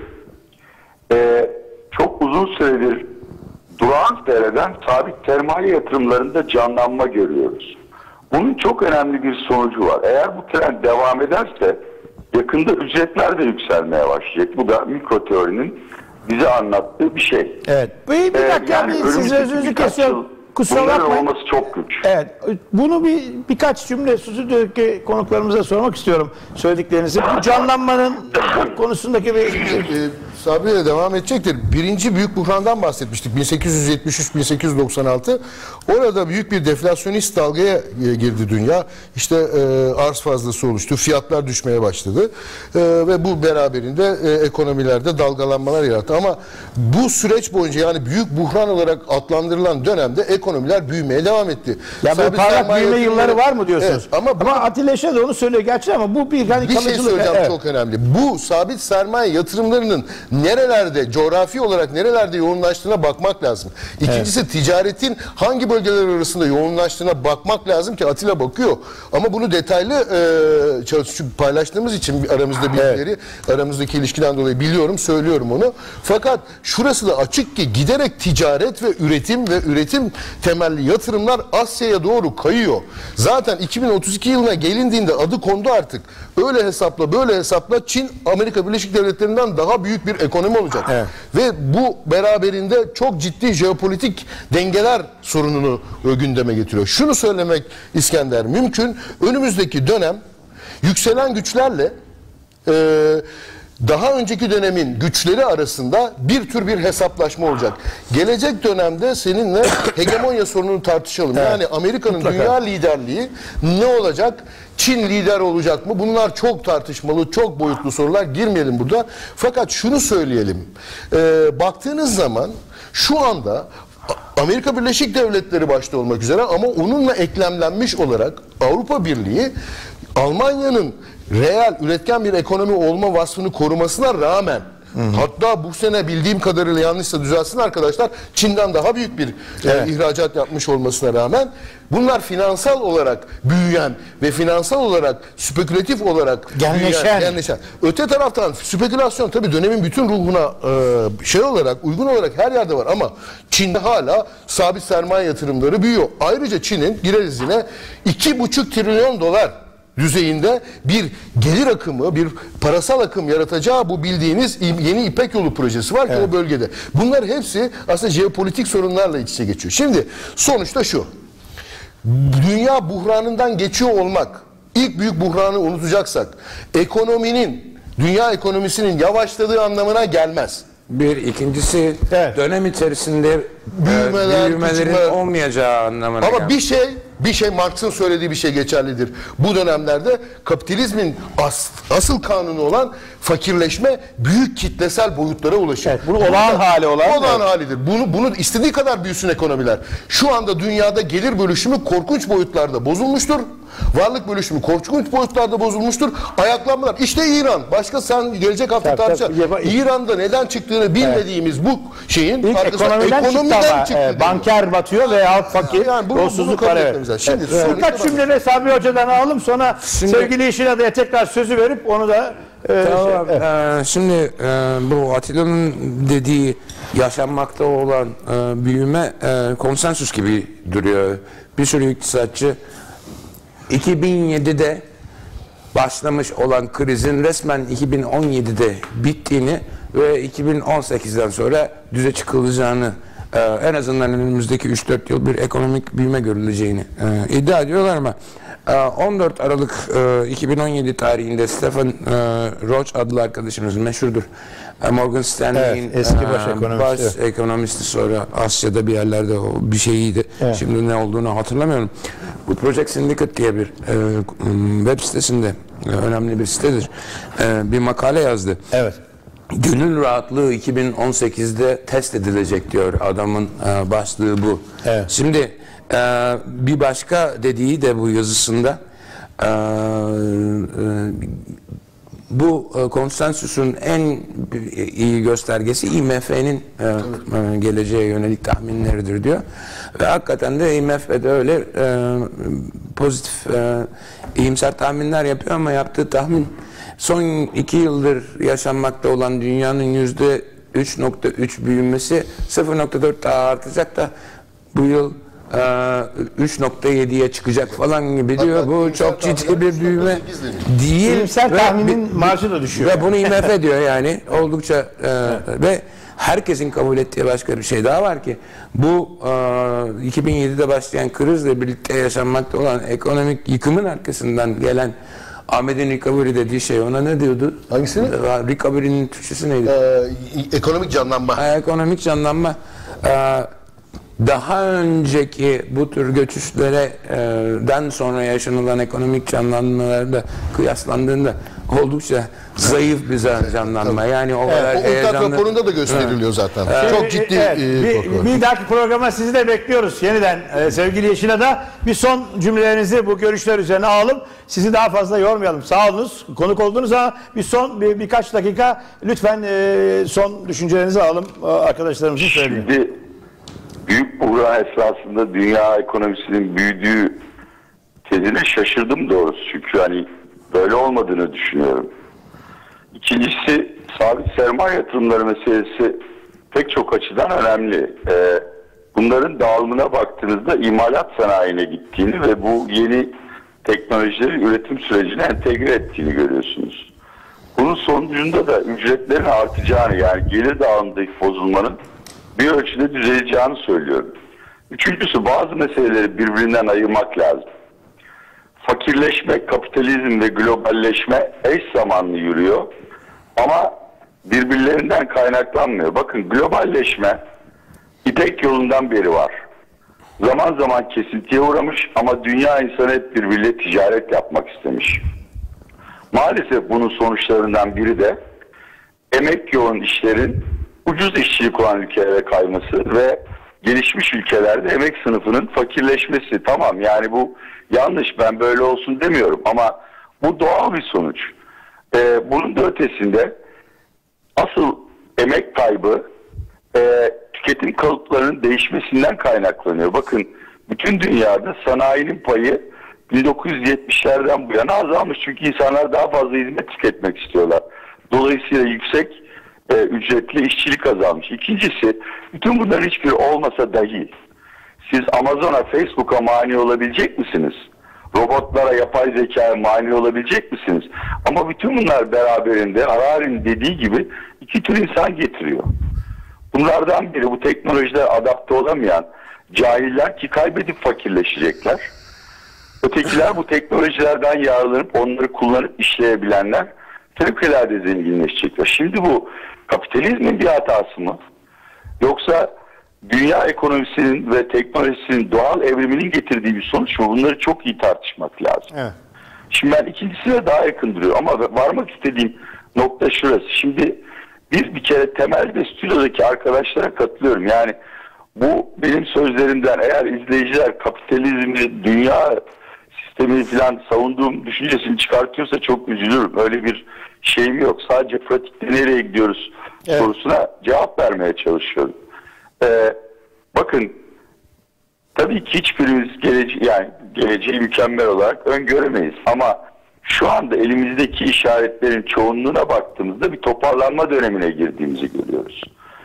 Ee, çok uzun süredir durağan seyreden sabit sermaye yatırımlarında canlanma görüyoruz. Bunun çok önemli bir sonucu var. Eğer bu trend devam ederse yakında ücretler de yükselmeye başlayacak. Bu da mikro teorinin bize anlattığı bir şey. Evet. Bir, bir dakika, ee, yani siz sözünüzü kesiyorum. Kusura bakmayın. Olması çok güç. Evet. Bunu bir birkaç cümle stüdyodaki konuklarımıza sormak istiyorum. Söylediklerinizi. Bu canlanmanın konusundaki bir... Ee, Sabri ile devam edecektir. Birinci büyük buhrandan bahsetmiştik. bin sekiz yüz yetmiş üç bin sekiz yüz doksan altı. Orada büyük bir deflasyonist dalgaya girdi dünya. İşte e, arz fazlası oluştu. Fiyatlar düşmeye başladı. E, ve bu beraberinde e, ekonomilerde dalgalanmalar yarattı. Ama bu süreç boyunca, yani büyük buhran olarak adlandırılan dönemde ekonomiler büyümeye devam etti. Ya böyle parlak büyüme yılları var mı diyorsunuz? Evet, ama, ama Atilla Eşe de onu söylüyor gerçi, ama bu bir hani bir şey söyleyeceğim, evet. Çok önemli. Bu sabit sermaye yatırımlarının nerelerde, coğrafi olarak nerelerde yoğunlaştığına bakmak lazım. İkincisi evet. ticaretin hangi bölgeler arasında yoğunlaştığına bakmak lazım ki Atilla bakıyor. Ama bunu detaylı e, çalışıp paylaştığımız için aramızda bilgileri, evet. aramızdaki ilişkiden dolayı biliyorum, söylüyorum onu. Fakat şurası da açık ki giderek ticaret ve üretim ve üretim temelli yatırımlar Asya'ya doğru kayıyor. Zaten iki bin otuz iki yılına gelindiğinde adı kondu artık. Öyle hesapla, böyle hesapla Çin, Amerika Birleşik Devletleri'nden daha büyük bir ekonomi olacak. Evet. Ve bu beraberinde çok ciddi jeopolitik dengeler sorununu gündeme getiriyor. Şunu söylemek İskender mümkün. Önümüzdeki dönem yükselen güçlerle e, daha önceki dönemin güçleri arasında bir tür bir hesaplaşma olacak. Gelecek dönemde seninle hegemonya sorununu tartışalım. Evet. Yani Amerika'nın dünya liderliği ne olacak? Çin lider olacak mı? Bunlar çok tartışmalı, çok boyutlu sorular. Girmeyelim burada. Fakat şunu söyleyelim. Ee, baktığınız zaman şu anda Amerika Birleşik Devletleri başta olmak üzere ama onunla eklemlenmiş olarak Avrupa Birliği Almanya'nın reel, üretken bir ekonomi olma vasfını korumasına rağmen, hı hı. hatta bu sene bildiğim kadarıyla, yanlışsa düzelsin arkadaşlar, Çin'den daha büyük bir evet. e, ihracat yapmış olmasına rağmen bunlar finansal olarak büyüyen ve finansal olarak spekülatif olarak genleşen. Büyüyen, genleşen. Öte taraftan spekülasyon tabii dönemin bütün ruhuna e, şey olarak, uygun olarak her yerde var ama Çin'de hala sabit sermaye yatırımları büyüyor. Ayrıca Çin'in gireriz yine iki buçuk trilyon dolar düzeyinde bir gelir akımı, bir parasal akım yaratacağı bu bildiğiniz yeni İpek Yolu projesi var ki evet. o bölgede. Bunlar hepsi aslında jeopolitik sorunlarla iç içe geçiyor. Şimdi sonuçta şu. Dünya buhranından geçiyor olmak, ilk büyük buhranı unutacaksak, ekonominin, dünya ekonomisinin yavaşladığı anlamına gelmez. Bir, ikincisi evet. dönem içerisinde büyümeler, büyümelerin küçülme, olmayacağı anlamına ama gelmez. bir şey, bir şey Marx'ın söylediği bir şey geçerlidir. Bu dönemlerde kapitalizmin as, asıl kanunu olan fakirleşme büyük kitlesel boyutlara ulaşıyor. Evet, bunu olağan hali olan. Olağan evet. halidir. Bunu, bunu istediği kadar büyüsün ekonomiler. Şu anda dünyada gelir bölüşümü korkunç boyutlarda bozulmuştur. Varlık bölüşümü korkunç boyutlarda bozulmuştur. Ayaklanmalar. İşte İran. Başka sen gelecek hafta tartışacağız. İran'da neden çıktığını bilmediğimiz evet. bu şeyin İlk ekonomiden, ekonomiden çıktı. çıktı e, banker batıyor veya halk fakir. Yani bunu, yolsuzluk var. Evet. Şimdi evet. birkaç cümle Sabri Hoca'dan alalım. Sonra şimdi, sevgili İşin Adaya tekrar sözü verip onu da e, tamam. şey, evet. e, şimdi e, bu Atilla'nın dediği yaşanmakta olan e, büyüme e, konsensus gibi duruyor. Bir sürü iktisatçı iki bin yedide başlamış olan krizin resmen iki bin on yedide bittiğini ve iki bin on sekizden sonra düze çıkılacağını, e, en azından önümüzdeki üç dört yıl bir ekonomik büyüme görüleceğini e, iddia ediyorlar ama e, on dört Aralık e, iki bin on yedi tarihinde Stephen e, Roach adlı arkadaşımız meşhurdur. E, Morgan Stanley'in evet, eski baş e, ekonomisti. baş ekonomisti, sonra Asya'da bir yerlerde o bir şeyiydi. Evet. Şimdi ne olduğunu hatırlamıyorum. Bu Project Syndicate diye bir e, web sitesinde, e, önemli bir sitedir, e, bir makale yazdı. Evet. Gönül rahatlığı iki bin on sekizde test edilecek diyor adamın e, başlığı bu. Evet. Şimdi e, bir başka dediği de bu yazısında e, e, bu e, konsensüsün en iyi göstergesi I M F'nin e, e, geleceğe yönelik tahminleridir diyor. Ve hakikaten de I M F de öyle e, pozitif, e, iyimser tahminler yapıyor ama yaptığı tahmin son iki yıldır yaşanmakta olan dünyanın yüzde üç nokta üç büyümesi sıfır nokta dört daha artacak da bu yıl üç nokta yediye çıkacak falan gibi diyor. Hatta bu çok ciddi bir büyüme değil. İyimser tahminin marjı da düşüyor. Ve bunu I M F diyor yani. Oldukça e, evet. ve herkesin kabul ettiği başka bir şey daha var ki bu e, iki bin yedide başlayan krizle birlikte yaşanmakta olan ekonomik yıkımın arkasından gelen Ahmet'in recovery dediği şey, ona ne diyordu? Hangisini? Recovery'nin Türkçesi neydi? Ee, ekonomik canlanma. Ha, ekonomik canlanma. Ee, daha önceki bu tür göçüşlerden sonra yaşanılan ekonomik canlanmalarla kıyaslandığında oldukça zayıf bir canlanma. Yani o kadar evet, o heyecanlı. raporunda da gösteriliyor evet. zaten. Evet. Çok ciddi evet. e, bir, bir dahaki programa sizi de bekliyoruz yeniden e, sevgili Yeşilada. Bir son cümlelerinizi bu görüşler üzerine alalım. Sizi daha fazla yormayalım. Sağ olunuz. Konuk oldunuz ama bir son bir, birkaç dakika lütfen e, son düşüncelerinizi alalım. Arkadaşlarımızın söyleyeyim. Şimdi büyük buhran esnasında dünya ekonomisinin büyüdüğü tezine şaşırdım doğrusu. Çünkü hani böyle olmadığını düşünüyorum. İkincisi, sabit sermaye yatırımları meselesi pek çok açıdan önemli. Ee, bunların dağılımına baktığınızda imalat sanayine gittiğini ve bu yeni teknolojileri üretim sürecine entegre ettiğini görüyorsunuz. Bunun sonucunda da ücretlerin artacağını, yani gelir dağılımındaki bozulmanın bir ölçüde düzeleceğini söylüyorum. Üçüncüsü, bazı meseleleri birbirinden ayırmak lazım. Fakirleşme, kapitalizm ve globalleşme eş zamanlı yürüyor ama birbirlerinden kaynaklanmıyor. Bakın, globalleşme İpek Yolu'ndan beri var. Zaman zaman kesintiye uğramış ama dünya insanı hep birbiriyle ticaret yapmak istemiş. Maalesef bunun sonuçlarından biri de emek yoğun işlerin ucuz işçilik olan ülkelere kayması ve gelişmiş ülkelerde emek sınıfının fakirleşmesi. Tamam, yani bu yanlış, ben böyle olsun demiyorum ama bu doğal bir sonuç. Ee, bunun da ötesinde asıl emek kaybı e, tüketim kalıplarının değişmesinden kaynaklanıyor. Bakın, bütün dünyada sanayinin payı bin dokuz yüz yetmişlerden bu yana azalmış. Çünkü insanlar daha fazla hizmet tüketmek istiyorlar. Dolayısıyla yüksek e, ücretli işçilik azalmış. İkincisi, bütün bunların hiçbiri olmasa dahi siz Amazon'a, Facebook'a mani olabilecek misiniz? robotlara, yapay zekaya mani olabilecek misiniz? Ama bütün bunlar beraberinde Harari'nin dediği gibi iki tür insan getiriyor. Bunlardan biri bu teknolojilere adapte olamayan cahiller ki kaybedip fakirleşecekler. Ötekiler bu teknolojilerden yararlanıp onları kullanıp işleyebilenler fevkalade zenginleşecekler. Şimdi bu kapitalizmin bir hatası mı? Yoksa dünya ekonomisinin ve teknolojisinin doğal evriminin getirdiği bir sonuç mu? Bunları çok iyi tartışmak lazım. Evet. Şimdi ben ikincisine daha yakın duruyorum ama varmak istediğim nokta şurası. Şimdi bir bir kere temelde stüdyodaki arkadaşlara katılıyorum. Yani bu benim sözlerimden eğer izleyiciler kapitalizmi, dünya sistemini falan savunduğum düşüncesini çıkartıyorsa çok üzülürüm. Öyle bir şeyim yok. Sadece pratikte nereye gidiyoruz evet. sorusuna cevap vermeye çalışıyorum. Ee, bakın tabii ki hiçbirimiz gelece yani geleceği mükemmel olarak öngöremeyiz ama şu anda elimizdeki işaretlerin çoğunluğuna baktığımızda bir toparlanma dönemine girdiğimizi görüyoruz.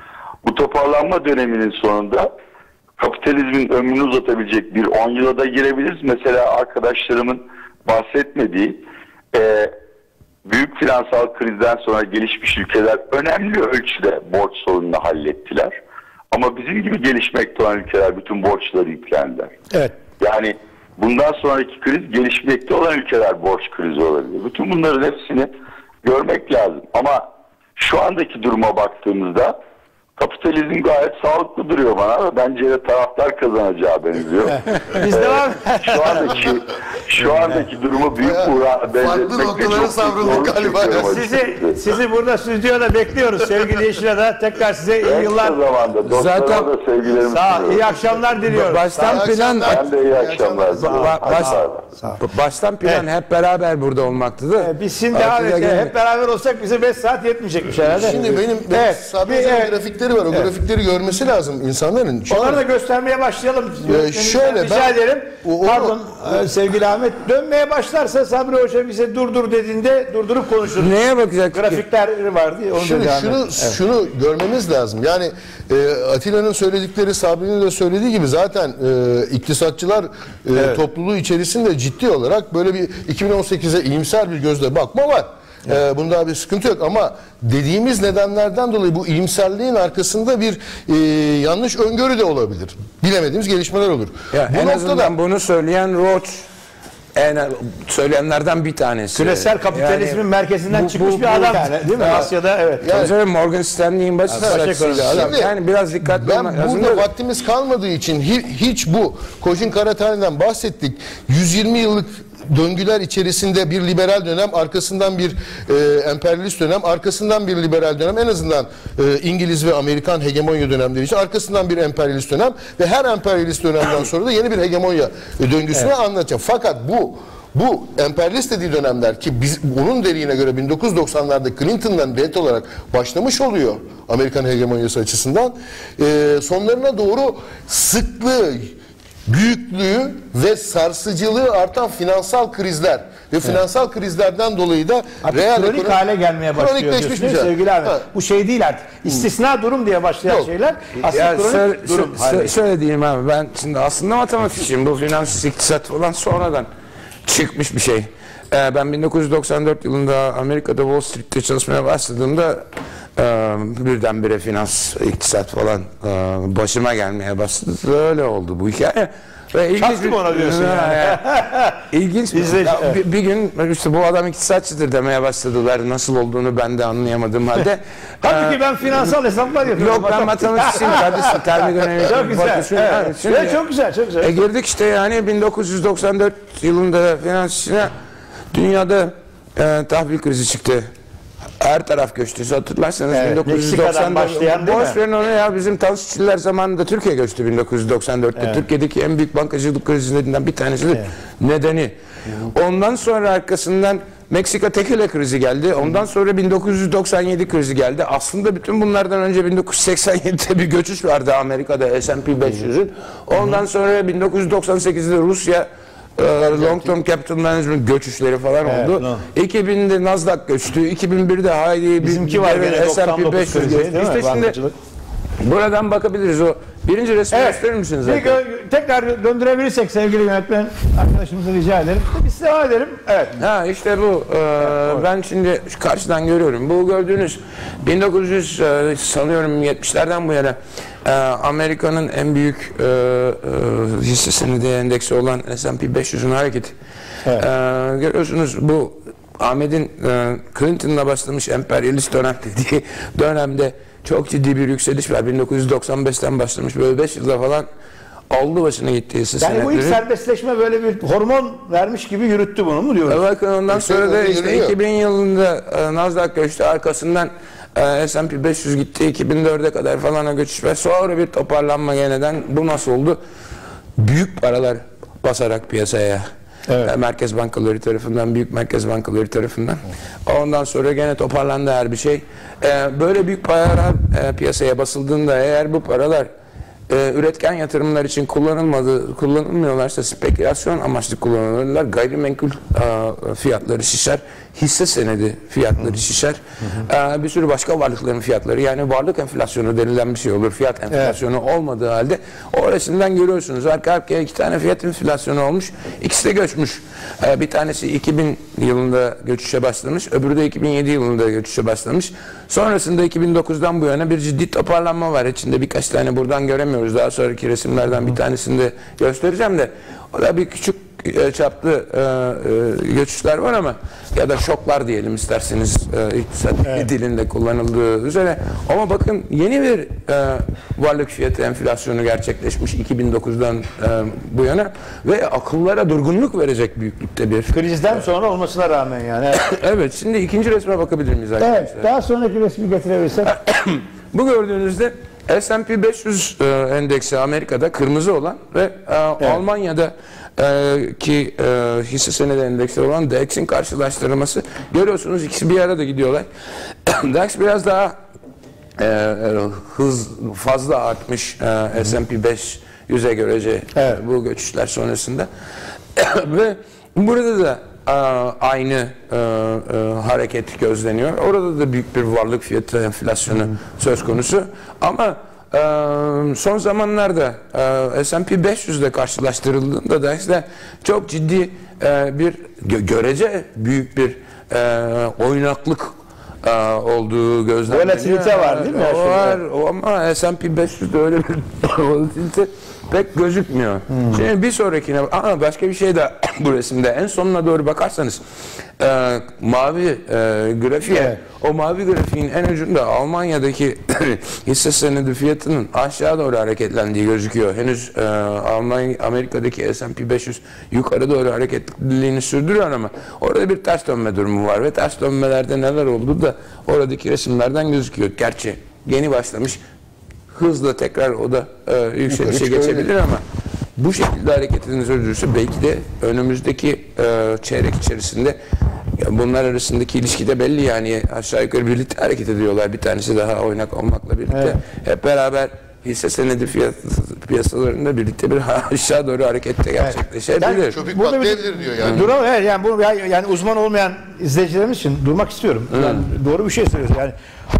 Bu toparlanma döneminin sonunda kapitalizmin ömrünü uzatabilecek bir on yıla da girebiliriz. Mesela arkadaşlarımın bahsetmediği e, büyük finansal krizden sonra gelişmiş ülkeler önemli ölçüde borç sorununu hallettiler. Ama bizim gibi gelişmekte olan ülkeler bütün borçları yüklendiler. Evet. Yani bundan sonraki kriz gelişmekte olan ülkeler borç krizi olabilir. Bütün bunların hepsini görmek lazım. Ama şu andaki duruma baktığımızda kapitalizm gayet sağlıklı duruyor bana. Bence de taraftar kazanacağı benziyor. Biz devam. Şu andaki şu andaki durumu büyük buhran benzetmekte çok savruluk galiba. Sizi sizi burada stüdyoda bekliyoruz sevgili Yeşil'e de tekrar size iyi yıllar. Zaten da sevgilerimi sağ iyi akşamlar diliyorum. Baştan plan ben de iyi akşamlar. Baş, baştan plan evet. hep beraber burada olmaktadır. Ee, biz şimdi abi hep beraber olsak bize beş saat yetmeyecekmiş herhalde. Şimdi benim, benim evet. Sabri evet. grafikleri var. O evet. grafikleri görmesi lazım insanların. Çünkü onları da göstermeye başlayalım. Ee, şöyle rica ben, ederim. O, Pardon o, sevgili Ahmet. Dönmeye başlarsa Sabri Hoca bize durdur dediğinde durdurup konuşuruz. Neye bakacak? Grafikler var diye. Onu şunu şunu, evet. şunu görmemiz lazım. Yani e, Atilla'nın söyledikleri, Sabri'nin de söylediği gibi zaten e, iktisatçılar e, evet. topluluğu içerisinde ciddi olarak böyle bir iki bin on sekize iyimser bir gözle bakma var. Evet. Ee, bunda bir sıkıntı yok ama dediğimiz nedenlerden dolayı bu iyimserliğin arkasında bir e, yanlış öngörü de olabilir. Bilemediğimiz gelişmeler olur. Ya bu en noktada, azından bunu söyleyen Roth en söyleyenlerden bir tanesi. Küresel kapitalizmin yani, yani, bu, çıkmış bu, bir adam yani, değil mi? Ya, Asya'da evet. Yani, yani, Morgan Stanley'in başı adam. Yani biraz dikkatli ben burada lazım. Vaktimiz kalmadığı için hiç bu Kojin Karatani'den bahsettik. yüz yirmi yıllık döngüler içerisinde bir liberal dönem, arkasından bir e, emperyalist dönem, arkasından bir liberal dönem, en azından e, İngiliz ve Amerikan hegemonya dönemleri için arkasından bir emperyalist dönem ve her emperyalist dönemden sonra da yeni bir hegemonya döngüsünü evet. anlatacağım. Fakat bu bu emperyalist dediği dönemler ki biz onun dediğine göre bin dokuz yüz doksanlarda Clinton'dan net olarak başlamış oluyor Amerikan hegemonyası açısından. E, sonlarına doğru sıklığı, büyüklüğü ve sarsıcılığı artan finansal krizler ve evet. finansal krizlerden dolayı da real kronik ekonomi, hale gelmeye başlıyor diyorsunuz şey. sevgili abi. Ha. Bu şey değil artık. İstisna durum diye başlayan Yok. şeyler aslında ya kronik şöyle, durum. Şöyle, şöyle diyeyim abi, ben şimdi aslında matematikçiyim. Bu finans, iktisat falan sonradan çıkmış bir şey. Ee, ben bin dokuz yüz doksan dört yılında Amerika'da Wall Street'te çalışmaya başladığımda e, birdenbire finans, iktisat falan e, başıma gelmeye başladı. Öyle oldu bu hikaye. Ve ilginç bir, ona diyorsun yani. yani. İlginç bir, ya, bir, bir gün işte bu adam iktisatçıdır demeye başladılar. Nasıl olduğunu ben de anlayamadığım halde. Tabii ki ben finansal hesaplar yapıyorum. Yok ben matematikçiyim kardeşim. Termodinamik. Çok güzel. Evet. Yani şimdi, evet, çok güzel, çok güzel. E, girdik işte yani bin dokuz yüz doksan dört yılında finans işine, dünyada e, tahvil krizi çıktı. Her taraf göçtü. Hatırlarsanız evet, bin dokuz yüz doksan dört boş verin onu ya, bizim Tanışçılar zamanında Türkiye göçtü bin dokuz yüz doksan dörtte. Evet. Türkiye'deki en büyük bankacılık krizlerinden bir tanesi evet. nedeni. Hı-hı. Ondan sonra arkasından Meksika tekile krizi geldi. Ondan sonra bin dokuz yüz doksan yedi krizi geldi. Aslında bütün bunlardan önce bin dokuz yüz seksen yedide bir göçüş vardı Amerika'da S and P beş yüzün. Ondan sonra bin dokuz yüz doksan sekizde Rusya long term capital management göçüşleri falan evet, oldu. No. iki binde Nasdaq göçtü. iki bin birde haydi bizimki var gene S and P beş yüz göçtü. İşte şimdi buradan bakabiliriz, o Birinci resmi Evet. gösterir misiniz? Bir zaten? gö- tekrar döndürebilirsek sevgili yönetmen arkadaşımıza rica ederim. Biz devam edelim. Evet. Ha işte bu. Ee, ben şimdi şu karşıdan görüyorum. Bu gördüğünüz bin dokuz yüz e, sanıyorum yetmişlerden bu yana e, Amerika'nın en büyük e, e, hisse senedi endeksi olan S and P beş yüz'ün hareketi. Evet. E, görüyorsunuz bu Ahmet'in e, Clinton'la başlamış emperyalist dönem dediği dönemde çok ciddi bir yükseliş var. bin dokuz yüz doksan beş'ten başlamış, böyle beş yılda falan aldı başına gitti hisse Yani bu ilk senetleri. serbestleşme böyle bir hormon vermiş gibi yürüttü bunu mu diyoruz? E bakın ondan sonra da işte yürüyor. iki bin yılında e, Nasdaq göçtü, arkasından e, S and P beş yüz gitti, iki bin dört'e kadar falan o geçiş var. Sonra bir toparlanma yeniden. Bu nasıl oldu? Büyük paralar basarak piyasaya. Evet. E, merkez bankaları tarafından, büyük merkez bankaları tarafından. Ondan sonra gene toparlandı her bir şey. E, böyle büyük paralar e, piyasaya basıldığında, eğer bu paralar e, üretken yatırımlar için kullanılmadı, kullanılmıyorlarsa, spekülasyon amaçlı kullanılırlar, gayrimenkul e, fiyatları şişer, hisse senedi fiyatları şişer, e, bir sürü başka varlıkların fiyatları, yani varlık enflasyonu denilen bir şey olur. Fiyat enflasyonu olmadığı halde orasından görüyorsunuz. Arka arkaya iki tane fiyat enflasyonu olmuş, ikisi de göçmüş. E, bir tanesi iki bin yılında göçüşe başlamış, öbürü de iki bin yedi yılında göçüşe başlamış. Sonrasında iki bin dokuz'dan bu yana bir ciddi toparlanma var. İçinde birkaç tane buradan göremiyoruz. Daha sonraki resimlerden bir tanesini de göstereceğim de. O da bir küçük e, çaplı e, e, göçüşler var ama, ya da şoklar diyelim isterseniz e, iktisat Evet. dilinde kullanıldığı üzere. Ama bakın yeni bir e, varlık fiyatı enflasyonu gerçekleşmiş iki bin dokuz'dan e, bu yana ve akıllara durgunluk verecek büyüklükte bir. Krizden sonra olmasına rağmen yani. Evet. Evet, şimdi ikinci resme bakabilir miyiz arkadaşlar? Evet, daha sonraki resmi getirebilirsek. Bu gördüğünüzde S and P beş yüz e, endeksi Amerika'da kırmızı olan ve e, Almanya'da e, ki e, hisse senedi endeksi olan D A X'in karşılaştırılması. Görüyorsunuz, ikisi bir arada gidiyorlar. D A X biraz daha e, e, hız fazla artmış e, S and P beş yüz'e görece Evet. e, bu göçüşler sonrasında. Ve burada da e, aynı e, e, hareket gözleniyor. Orada da büyük bir varlık fiyatı enflasyonu söz konusu. Ama e, son zamanlarda e, S and P beş yüz'le karşılaştırıldığında da işte çok ciddi e, bir gö- görece büyük bir e, oynaklık e, olduğu gözlemleniyor. Volatilite var değil mi? O var ama S and P beş yüz'de öyle bir volatilite pek gözükmüyor. Hmm. Şimdi bir sonrakine, aa, başka bir şey de bu resimde en sonuna doğru bakarsanız e, mavi e, grafiğe, Evet. o mavi grafiğin en ucunda Almanya'daki hisse senedi fiyatının aşağı doğru hareketlendiği gözüküyor. Henüz e, Almanya, Amerika'daki S and P beş yüz yukarı doğru hareketliliğini sürdürüyor ama orada bir ters dönme durumu var ve ters dönmelerde neler oldu da oradaki resimlerden gözüküyor. Gerçi yeni başlamış, hızla tekrar o da e, yükselişe geçebilir ama bu şekilde hareketini sürdürürse belki de önümüzdeki e, çeyrek içerisinde, ya bunlar arasındaki ilişki de belli, yani aşağı yukarı birlikte hareket ediyorlar. Bir tanesi daha oynak olmakla birlikte. Evet. Hep beraber hisse senedi fiyat, piyasalarında birlikte bir aşağı doğru harekette gerçekleşebilir. Köpük Burada bir- patlayabilir diyor yani. Durum, evet, yani bunu yani uzman olmayan izleyicilerimiz için durmak istiyorum. Yani doğru bir şey söylüyorsun. Yani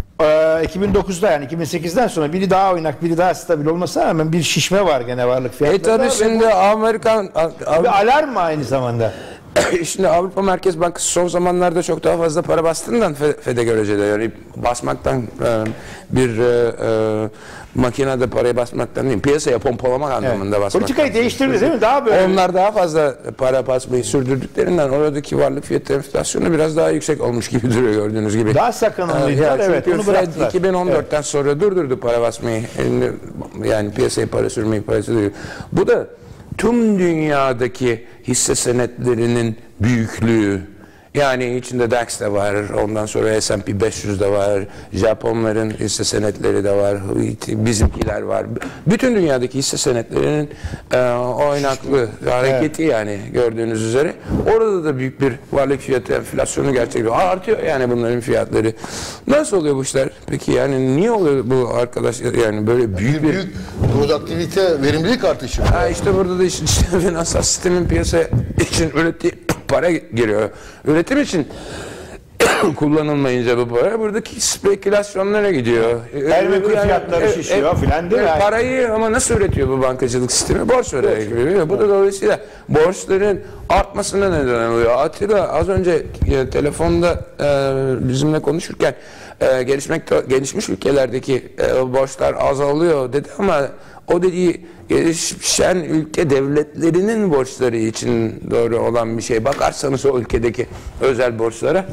e, iki bin dokuz'da yani iki bin sekiz'den sonra biri daha oynak, biri daha stabil olmasına rağmen bir şişme var gene varlık E fiyatlarında. tabi Ve şimdi Amerikan bu bir alarm mı aynı zamanda? Şimdi Avrupa Merkez Bankası son zamanlarda çok daha fazla para bastığından Fe- Fed'e göreceli, yani basmaktan e, bir e, e, makinede parayı basmaktan değil, piyasaya pompalamak anlamında basmaktan. Politikayı değiştirdi değil mi? Daha böyle. Onlar daha fazla para basmayı sürdürdüklerinden oradaki varlık fiyatı enflasyonu biraz daha yüksek olmuş gibi duruyor, gördüğünüz gibi. Daha sakınımlıydılar, Ya evet, çünkü bunu Fed bıraktılar. iki bin on dört'ten sonra durdurdu para basmayı. Elinde, yani piyasaya para sürmeyi, para sürmeyi. Bu da tüm dünyadaki hisse senetlerinin büyüklüğü, yani içinde D A X de var, ondan sonra S and P beş yüz de var, Japonların hisse senetleri de var, bizimkiler var. Bütün dünyadaki hisse senetlerinin e, oynaklı hareketi, yani gördüğünüz üzere. Orada da büyük bir varlık fiyatı enflasyonu gerçekleşiyor. Artıyor yani bunların fiyatları. Nasıl oluyor bu işler? Peki yani niye oluyor bu arkadaş, yani böyle büyük bir... Büyük produktivite, verimlilik artışı. Ha işte burada da işte, işte finansal sistemin piyasa için ürettiği para giriyor. Üretim için kullanılmayınca bu para buradaki spekülasyonlara gidiyor. Gayrimenkul Yani, fiyatları e, şişiyor e, filan değil mi? e, Parayı ama nasıl üretiyor bu bankacılık sistemi? Borç vererek veriyor. Bu da dolayısıyla borçların artmasına neden oluyor. Atilla az önce e, telefonda e, bizimle konuşurken e, gelişmekte, gelişmiş ülkelerdeki e, borçlar azalıyor dedi ama o dediği gelişen ülke devletlerinin borçları için doğru olan bir şey. Bakarsanız o ülkedeki özel borçlara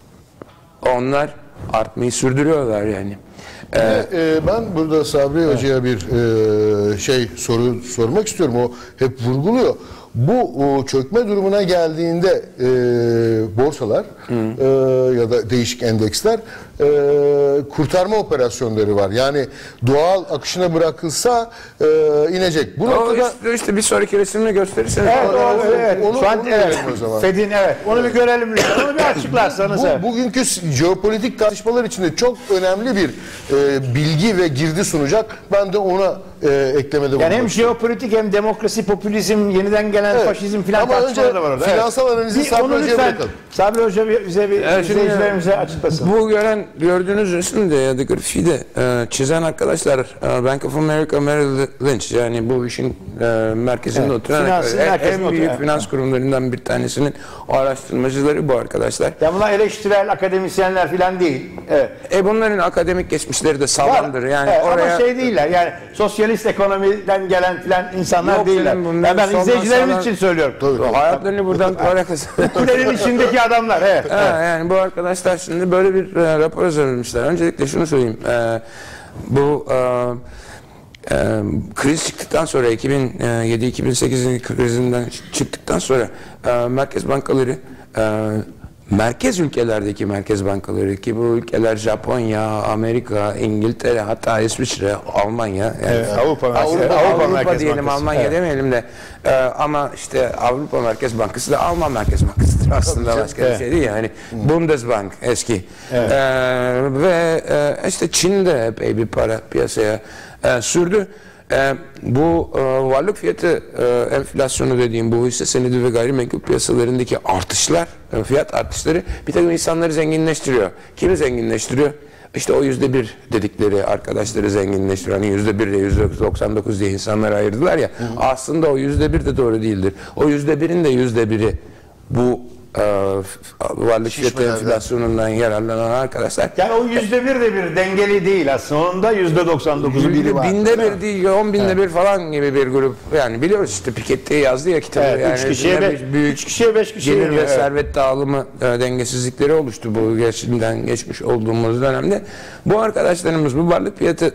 onlar artmayı sürdürüyorlar yani. Ee, e, ben burada Sabri Hoca'ya bir e, şey soru sormak istiyorum. O hep vurguluyor. Bu o, çökme durumuna geldiğinde e, borsalar e, ya da değişik endeksler e, kurtarma operasyonları var. Yani doğal akışına bırakılsa e, inecek. Bu o noktada işte, işte bir sonraki resimini gösterirseniz. Evet, o, evet. Onu, Şu an onu evet. görelim o zaman. Fed'in evet. Onu bir görelim lütfen. Onu bir açıklarsanız. Bu, evet. bugünkü jeopolitik tartışmalar içinde çok önemli bir e, bilgi ve girdi sunacak. Ben de ona e, eklemede Yani hem bulunmak jeopolitik hem demokrasi, popülizm, yeniden gelen Evet. faşizm filan Ama tartışmaları önce da var orada. finansal evet. analizi Bir Sabri onu Hoca'ya lütfen bırakalım. Sabri Hoca bir- bize bir Evet, şimdi izleyicilerimize açıklasın. Bu gören gördüğünüz resimde ya da grafide e, çizen arkadaşlar e, Bank of America Merrill Lynch yani bu işin e, merkezinde Evet, oturan finansın en, merkezinde en büyük oturan. finans kurumlarından bir tanesinin araştırmacıları bu arkadaşlar. Ya bunlar eleştirel akademisyenler filan değil. Evet. E bunların akademik geçmişleri de sağlamdır. Yani evet, oraya ama şey değiller yani sosyalist ekonomiden gelen filan insanlar Yok değiller. canım, bunlar Ya ben soldan izleyicilerimiz sağdan- için söylüyorum. hayatlarını buradan para kazanıyor. Kulenin içindeki adamlar. Evet. Ha, yani bu arkadaşlar şimdi böyle bir e, rapor hazırlamışlar. Öncelikle şunu söyleyeyim. E, bu e, e, kriz çıktıktan sonra iki bin yedi iki bin sekizin krizinden çıktıktan sonra e, merkez bankaları e, merkez ülkelerdeki merkez bankaları ki bu ülkeler Japonya, Amerika, İngiltere, hatta İsviçre, Almanya yani Evet, Avrupa, Avrupa, Avrupa, Avrupa, Merkez diyelim Bankası. Almanya Evet. demeyelim de e, ama işte Avrupa Merkez Bankası da Alman Merkez Bankası'dır aslında başka bir Evet. şey değil yani. Bundesbank eski. Evet. E, ve e, işte Çin'de epey bir para piyasaya e, sürdü. E, bu e, varlık fiyatı e, enflasyonu dediğim bu hisse senedi ve gayrimenkul piyasalarındaki artışlar, e, fiyat artışları bir takım insanları zenginleştiriyor. Kimi zenginleştiriyor? İşte o yüzde bir dedikleri arkadaşları zenginleştiriyor. Hani yüzde bir ile yüzde doksan dokuz diye insanları ayırdılar ya. Hı hı. Aslında o yüzde bir de doğru değildir. O yüzde birin de yüzde biri bu e, varlık fiyatı enflasyonundan yararlanan arkadaşlar. Yani o yüzde bir de bir dengeli değil aslında. Onun da yüzde doksan dokuzu biri var. Binde bir değil, on binde evet. bir falan gibi bir grup. Yani biliyoruz işte Piketty yazdı ya kitabı. Evet, yani üç kişiye, be, büyük üç kişiye beş kişiye gelir ve evet. servet dağılımı e, dengesizlikleri oluştu bu geçimden geçmiş olduğumuz dönemde. Bu arkadaşlarımız bu varlık fiyatı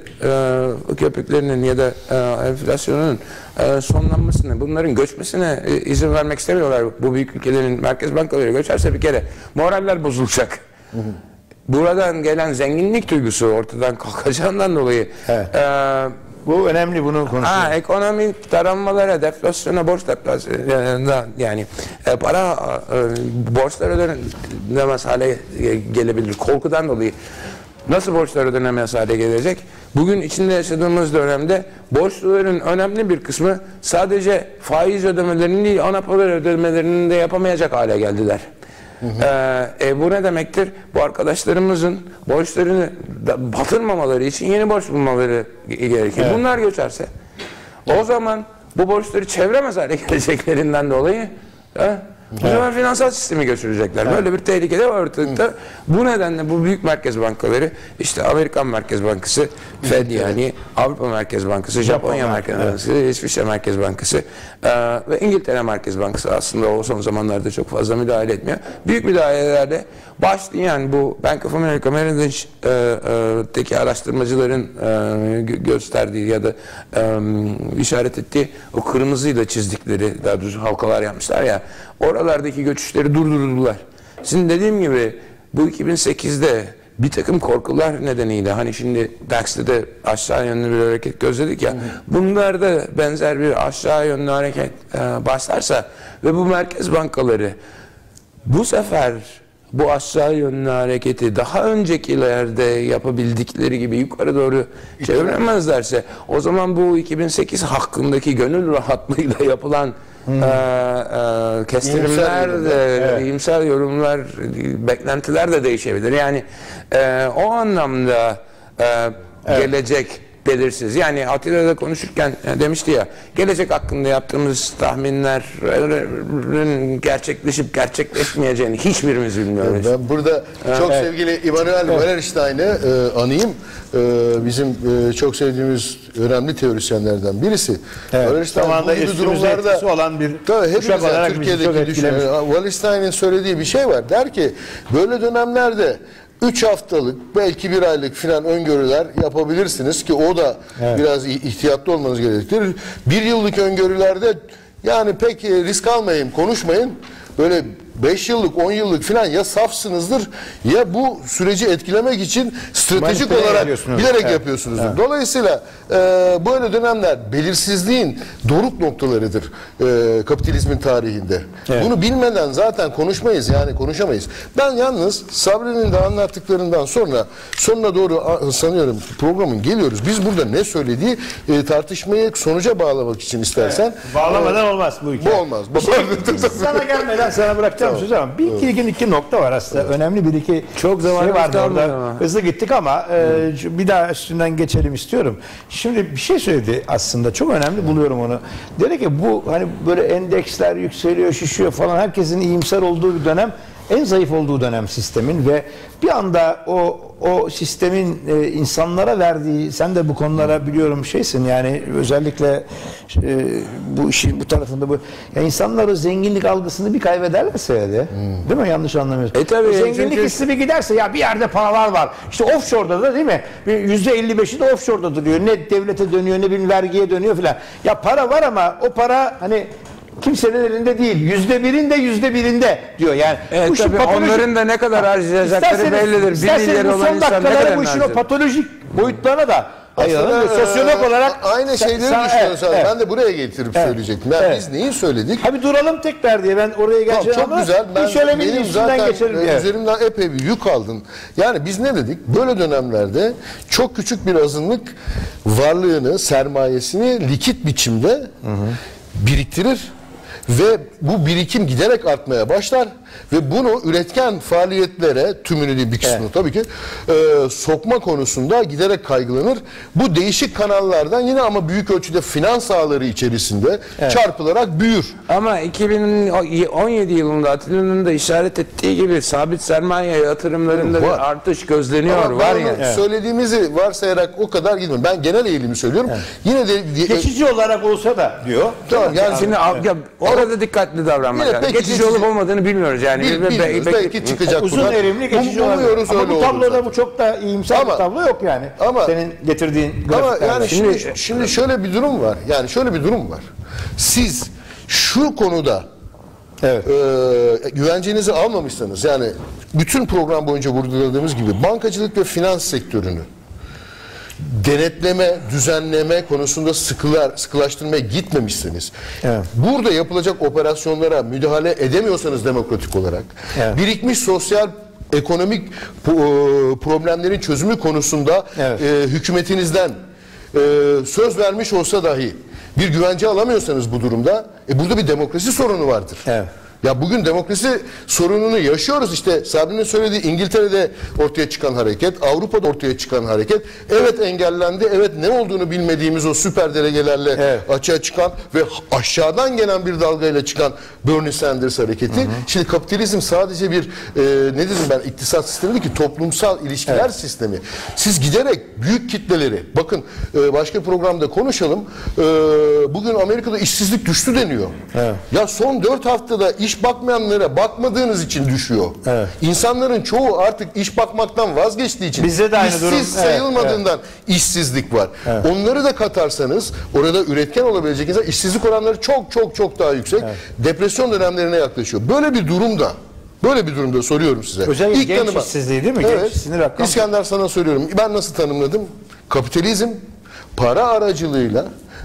e, köpüklerinin ya da e, enflasyonun e, sonlanmasına, bunların göçmesine e, izin vermek istemiyorlar. Bu büyük ülkelerin merkez bankaları göçerse bir kere moraller bozulacak. Hı hı. Buradan gelen zenginlik duygusu ortadan kalkacağından dolayı evet. e, bu önemli, bunu konuşuyoruz. Ha, ekonomik taranmalara, deflasyona, borç deflasyona yani e, para e, borçlar ödenemez hale gelebilir. Korkudan dolayı nasıl borçlar ödenemez hale gelecek? Bugün içinde yaşadığımız dönemde borçluların önemli bir kısmı sadece faiz ödemelerini değil, ana para ödemelerini de yapamayacak hale geldiler. Hı hı. Ee, e, bu ne demektir? Bu arkadaşlarımızın borçlarını batırmamaları için yeni borç bulmaları gerekir. Evet. Bunlar göçerse o zaman bu borçları çeviremez hale geleceklerinden dolayı he? Bu evet. zaman finansal sistemi götürecekler. Evet. Böyle bir tehlike de var ortalıkta. Hı. Bu nedenle bu büyük merkez bankaları işte Amerikan Merkez Bankası, Fed yani Avrupa Merkez Bankası, Japonya Japon Merkez Bankası, evet. İsviçre Merkez Bankası e, ve İngiltere Merkez Bankası aslında o son zamanlarda çok fazla müdahale etmiyor. Büyük müdahalelerde başlayan bu Bank of America Merrill Lynch'teki e, e, araştırmacıların e, gösterdiği ya da e, işaret ettiği o kırmızıyla çizdikleri daha doğrusu halkalar yapmışlar ya, oralardaki göçüşleri durdurdular. Şimdi dediğim gibi bu iki bin sekizde bir takım korkular nedeniyle hani şimdi D A X'te de aşağı yönlü bir hareket gözledik ya, bunlarda benzer bir aşağı yönlü hareket e, başlarsa ve bu merkez bankaları bu sefer bu aşağı yönlü hareketi daha öncekilerde yapabildikleri gibi yukarı doğru çeviremezlerse o zaman bu iki bin sekiz hakkındaki gönül rahatlığıyla yapılan Hmm. Ee, e, kestirimler İyimser de, evet. iyimser yorumlar, beklentiler de değişebilir. Yani e, o anlamda e, evet. gelecek belirsiz. Yani Atilla'da konuşurken demişti ya, gelecek hakkında yaptığımız tahminlerin gerçekleşip gerçekleşmeyeceğini hiçbirimiz bilmiyoruz. Ben burada çok evet. sevgili Immanuel evet. Wallerstein'i e, anayım. E, bizim e, çok sevdiğimiz önemli teorisyenlerden birisi. Evet. Wallerstein bu gibi durumlarda olan bir hepimiz yani, Türkiye'deki düşünüyor. Wallerstein'in söylediği bir şey var. Der ki böyle dönemlerde üç haftalık belki bir aylık filan öngörüler yapabilirsiniz ki o da evet. biraz ihtiyatlı olmanız gerekir. Bir yıllık öngörülerde yani pek risk almayın, konuşmayın. Böyle beş yıllık, on yıllık filan ya safsınızdır ya bu süreci etkilemek için stratejik Manipüle olarak bilerek evet. yapıyorsunuzdur. Evet. Dolayısıyla e, böyle dönemler belirsizliğin doruk noktalarıdır e, kapitalizmin tarihinde. Evet. Bunu bilmeden zaten konuşmayız yani konuşamayız. Ben yalnız Sabri'nin de anlattıklarından sonra sonuna doğru sanıyorum programın geliyoruz. Biz burada ne söylediği e, tartışmayı sonuca bağlamak için istersen. Evet. Bağlamadan e, olmaz bu hikaye. Bu olmaz. Bir şey, sana gelmeden sana bırakacağım tamam. söz ama bir iki, iki, iki nokta var aslında. Evet. Önemli bir iki çok şey vardı orada. Ama. Hızlı gittik ama e, bir daha üstünden geçelim istiyorum. Şimdi bir şey söyledi aslında. Çok önemli buluyorum onu. Dedi ki bu hani böyle endeksler yükseliyor, şişiyor falan. Herkesin iyimser olduğu bir dönem. En zayıf olduğu dönem sistemin ve bir anda o o sistemin e, insanlara verdiği, sen de bu konulara biliyorum şeysin yani özellikle e, bu işin bu tarafında bu yani insanlar o zenginlik algısını bir kaybederlerse ya de, hmm. değil mi? Yanlış anlamıyorsun. E tabii. O zenginlik çünkü... hissi bir giderse ya bir yerde paralar var. İşte offshore'da da değil mi? yüzde elli beşi de offshore'da duruyor. Ne devlete dönüyor ne bir vergiye dönüyor filan. Ya para var ama o para hani kimsenin elinde değil. Yüzde birinde yüzde birinde diyor yani. Evet, bu tabii patolojik... onların da ne kadar harcayacakları bellidir. Bir milyar olan insan ne kadar bu işin o patolojik boyutlarına da aslında e, sosyolog olarak aynı şeyleri sen, düşünüyoruz. Evet, evet. Ben de buraya getirip evet, söyleyecektim. Yani evet. Biz neyi söyledik? Abi duralım tekrar diye ben oraya geleceğim tamam, çok güzel. Ben, şöyle benim zaten geçelim diye. Üzerimden epey bir yük aldın. Yani biz ne dedik? Böyle dönemlerde çok küçük bir azınlık varlığını, sermayesini likit biçimde hı hı. biriktirir. Ve bu birikim giderek artmaya başlar ve bunu üretken faaliyetlere tümünü değil bir kısmını evet. tabii ki e, sokma konusunda giderek kaygılanır. Bu değişik kanallardan yine ama büyük ölçüde finans ağları içerisinde evet. çarpılarak büyür. Ama iki bin on yedi yılında Atilla'nın da işaret ettiği gibi sabit sermaye yatırımlarında var. Bir artış gözleniyor. Ama var ya. Evet. Söylediğimizi varsayarak o kadar gitmiyorum. Ben genel eğilimi söylüyorum. Evet. Yine de geçici e, olarak olsa da diyor. Tamam yani şimdi evet. ya, orada dikkatli davranmak lazım. Geçici, geçici olup olmadığını bilmiyoruz yani. Bil, be, bilmiyoruz. Be, belki çıkacak uzun buradan. erimli geçici olabilir. Ama bu tabloda zaten. Bu çok da iyimser ama, bir tablo yok yani. Ama, senin getirdiğin ama yani şimdi, şimdi, şimdi şöyle bir durum var. Yani şöyle bir durum var. Siz şu konuda evet. e, güvencenizi almamışsanız yani bütün program boyunca vurguladığımız gibi bankacılık ve finans sektörünü denetleme, düzenleme konusunda sıkılar, sıkılaştırmaya gitmemişseniz, evet. burada yapılacak operasyonlara müdahale edemiyorsanız demokratik olarak, evet. birikmiş sosyal ekonomik problemlerin çözümü konusunda evet. e, hükümetinizden e, söz vermiş olsa dahi bir güvence alamıyorsanız bu durumda, e, burada bir demokrasi sorunu vardır. Evet. Ya bugün demokrasi sorununu yaşıyoruz işte Sabri'nin söylediği İngiltere'de ortaya çıkan hareket, Avrupa'da ortaya çıkan hareket evet engellendi, evet ne olduğunu bilmediğimiz o süper delegelerle evet. açığa çıkan ve aşağıdan gelen bir dalgayla çıkan Bernie Sanders hareketi. Hı hı. Şimdi kapitalizm sadece bir e, ne dedim ben iktisat sistemi değil ki toplumsal ilişkiler evet. sistemi. Siz giderek büyük kitleleri bakın e, başka programda konuşalım e, bugün Amerika'da işsizlik düştü deniyor. Evet. Ya son dört haftada iş İş bakmayanlara bakmadığınız için düşüyor. Evet. İnsanların çoğu artık iş bakmaktan vazgeçtiği için bizde de aynı işsiz durum. sayılmadığından evet. işsizlik var. Evet. Onları da katarsanız orada üretken olabilecek insan işsizlik oranları çok çok çok daha yüksek. Evet. Depresyon dönemlerine yaklaşıyor. Böyle bir durumda Böyle bir durumda soruyorum size. Özellikle İlk genç tanıma, işsizliği değil mi? Evet. Genç, sinir rakam. İskender sana soruyorum. Ben nasıl tanımladım? Kapitalizm para aracılığıyla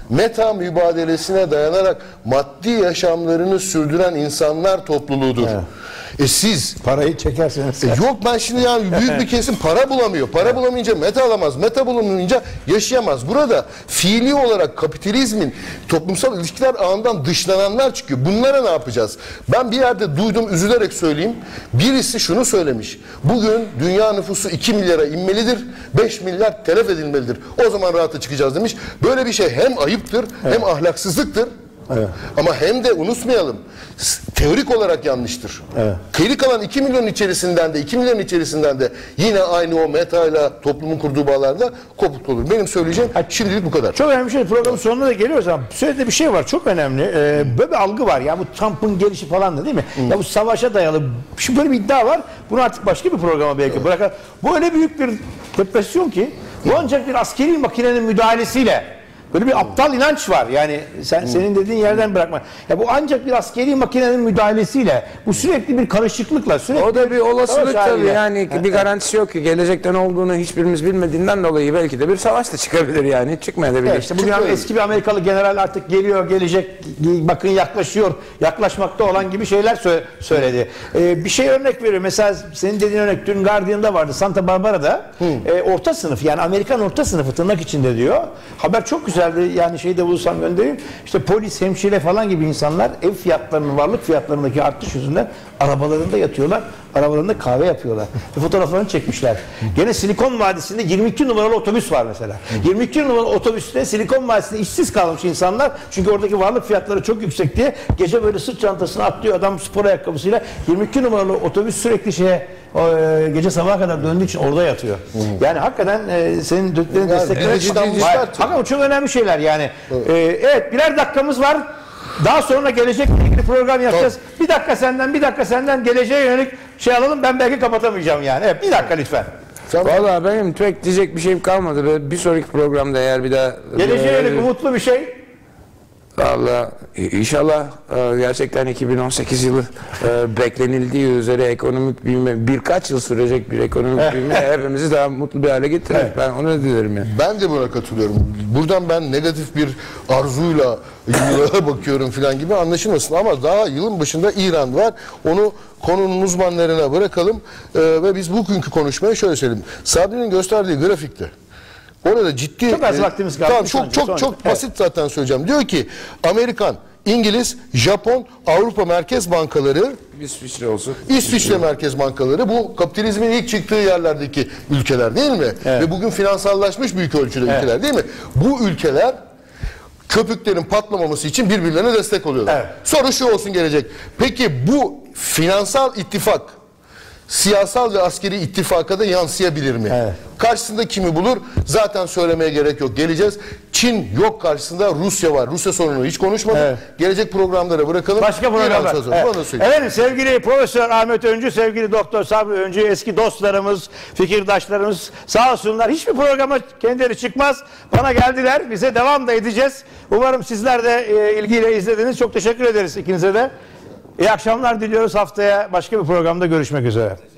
meta mübadelesine dayanarak maddi yaşamlarını sürdüren insanlar topluluğudur. Evet. E siz parayı çekerseniz. E yok ben şimdi yani büyük bir kesim para bulamıyor. Para evet. bulamayınca meta alamaz. Meta bulamayınca yaşayamaz. Burada fiili olarak kapitalizmin toplumsal ilişkiler ağından dışlananlar çıkıyor. Bunlara ne yapacağız? Ben bir yerde duydum, üzülerek söyleyeyim. Birisi şunu söylemiş. Bugün dünya nüfusu iki milyara inmelidir. beş milyar telef edilmelidir. O zaman rahata çıkacağız demiş. Böyle bir şey hem ayıptır evet. hem ahlaksızlıktır. Evet. Ama hem de unutmayalım teorik olarak yanlıştır. Evet. Geri kalan iki milyon içerisinden de iki milyon içerisinden de yine aynı o meta ile toplumun kurduğu bağlarda kopuk olur. Benim söyleyeceğim şimdilik bu kadar. Çok önemli bir şey. Programın sonuna da geliyoruz ama söylediği bir şey var. Çok önemli. Ee, böyle bir algı var. Ya bu Trump'ın gelişi falan da değil mi? Hmm. Ya bu savaşa dayalı. Şimdi böyle bir iddia var. Bunu artık başka bir programa belki evet. bırakır. Bu öyle büyük bir depresyon ki bu ancak bir askeri makinenin müdahalesiyle böyle bir aptal inanç var. Yani sen hmm. senin dediğin yerden bırakma. Ya bu ancak bir askeri makinenin müdahalesiyle, bu sürekli bir karışıklıkla, sürekli o da bir olasılık tabii. Yani ha, bir garantisi yok ki gelecekten olduğunu hiçbirimiz bilmediğinden dolayı belki de bir savaş da çıkabilir yani. Çıkmayabilir. Evet, işte bugün eski bir Amerikalı general artık geliyor, gelecek, bakın yaklaşıyor, yaklaşmakta olan gibi şeyler sö söyledi. Ee, bir şey örnek veriyor. Mesela senin dediğin örnek dün Guardian'da vardı. Santa Barbara'da hmm. e, orta sınıf, yani Amerikan orta sınıfı tırnak içinde diyor. Haber çok güzel. Yani şeyde bulursam göndereyim. İşte polis, hemşire falan gibi insanlar ev fiyatlarının, varlık fiyatlarındaki artış yüzünden arabalarında yatıyorlar. Arabalarında kahve yapıyorlar. Ve fotoğraflarını çekmişler. Gene Silikon Vadisi'nde yirmi iki numaralı otobüs var mesela. yirmi iki numaralı otobüste Silikon Vadisi'nde işsiz kalmış insanlar. Çünkü oradaki varlık fiyatları çok yüksek diye gece böyle sırt çantasına atlıyor adam spor ayakkabısıyla. yirmi iki numaralı otobüs sürekli şeye o, e, gece sabaha kadar döndüğü için orada yatıyor. Hı. Yani hakikaten e, senin dediklerini desteklemek hakikaten çok önemli şeyler yani. Evet. E, evet birer dakikamız var. Daha sonra gelecek ilgili program yapacağız. Tamam. Bir dakika senden, bir dakika senden geleceğe yönelik şey alalım. Ben belki kapatamayacağım yani. Evet, bir dakika lütfen. Tamam. Vallahi benim pek diyecek bir şeyim kalmadı. Bir sonraki programda eğer bir daha... Geleceğe yönelik umutlu bir şey. Vallahi inşallah gerçekten iki bin on sekiz yılı beklenildiği üzere ekonomik büyüme, birkaç yıl sürecek bir ekonomik büyüme hepimizi daha mutlu bir hale getirir. Evet. Ben onu dilerim yani. Ben de buna katılıyorum. Buradan ben negatif bir arzuyla yıllara bakıyorum falan gibi anlaşılmasın ama daha yılın başında İran var. Onu konunun uzmanlarına bırakalım ee, ve biz bugünkü konuşmaya şöyle söyleyeyim. Sabri'nin gösterdiği grafikte orada ciddi... Çok az vaktimiz kaldı. Tamam, çok çok, çok evet. basit zaten söyleyeceğim. Diyor ki Amerikan, İngiliz, Japon, Avrupa Merkez Bankaları, İsviçre olsun. İsviçre Merkez Bankaları bu kapitalizmin ilk çıktığı yerlerdeki ülkeler değil mi? Evet. Ve bugün finansallaşmış büyük ölçüde evet. ülkeler değil mi? Bu ülkeler köpüklerin patlamaması için birbirlerine destek oluyorlar. Evet. Soru şu olsun gelecek. Peki bu finansal ittifak siyasal ve askeri ittifaka da yansıyabilir mi? Evet. Karşısında kimi bulur? Zaten söylemeye gerek yok. Geleceğiz. Çin yok karşısında. Rusya var. Rusya sorununu hiç konuşmadık. Evet. Gelecek programlara bırakalım. Başka programlar. Evet. Efendim sevgili Profesör Ahmet Öncü, sevgili Doktor Sabri Öncü, eski dostlarımız, fikirdaşlarımız sağ olsunlar. Hiçbir programa kendileri çıkmaz. Bana geldiler. Bize devam da edeceğiz. Umarım sizler de e, ilgiyle izlediniz. Çok teşekkür ederiz ikinize de. İyi akşamlar diliyoruz. Haftaya başka bir programda görüşmek üzere.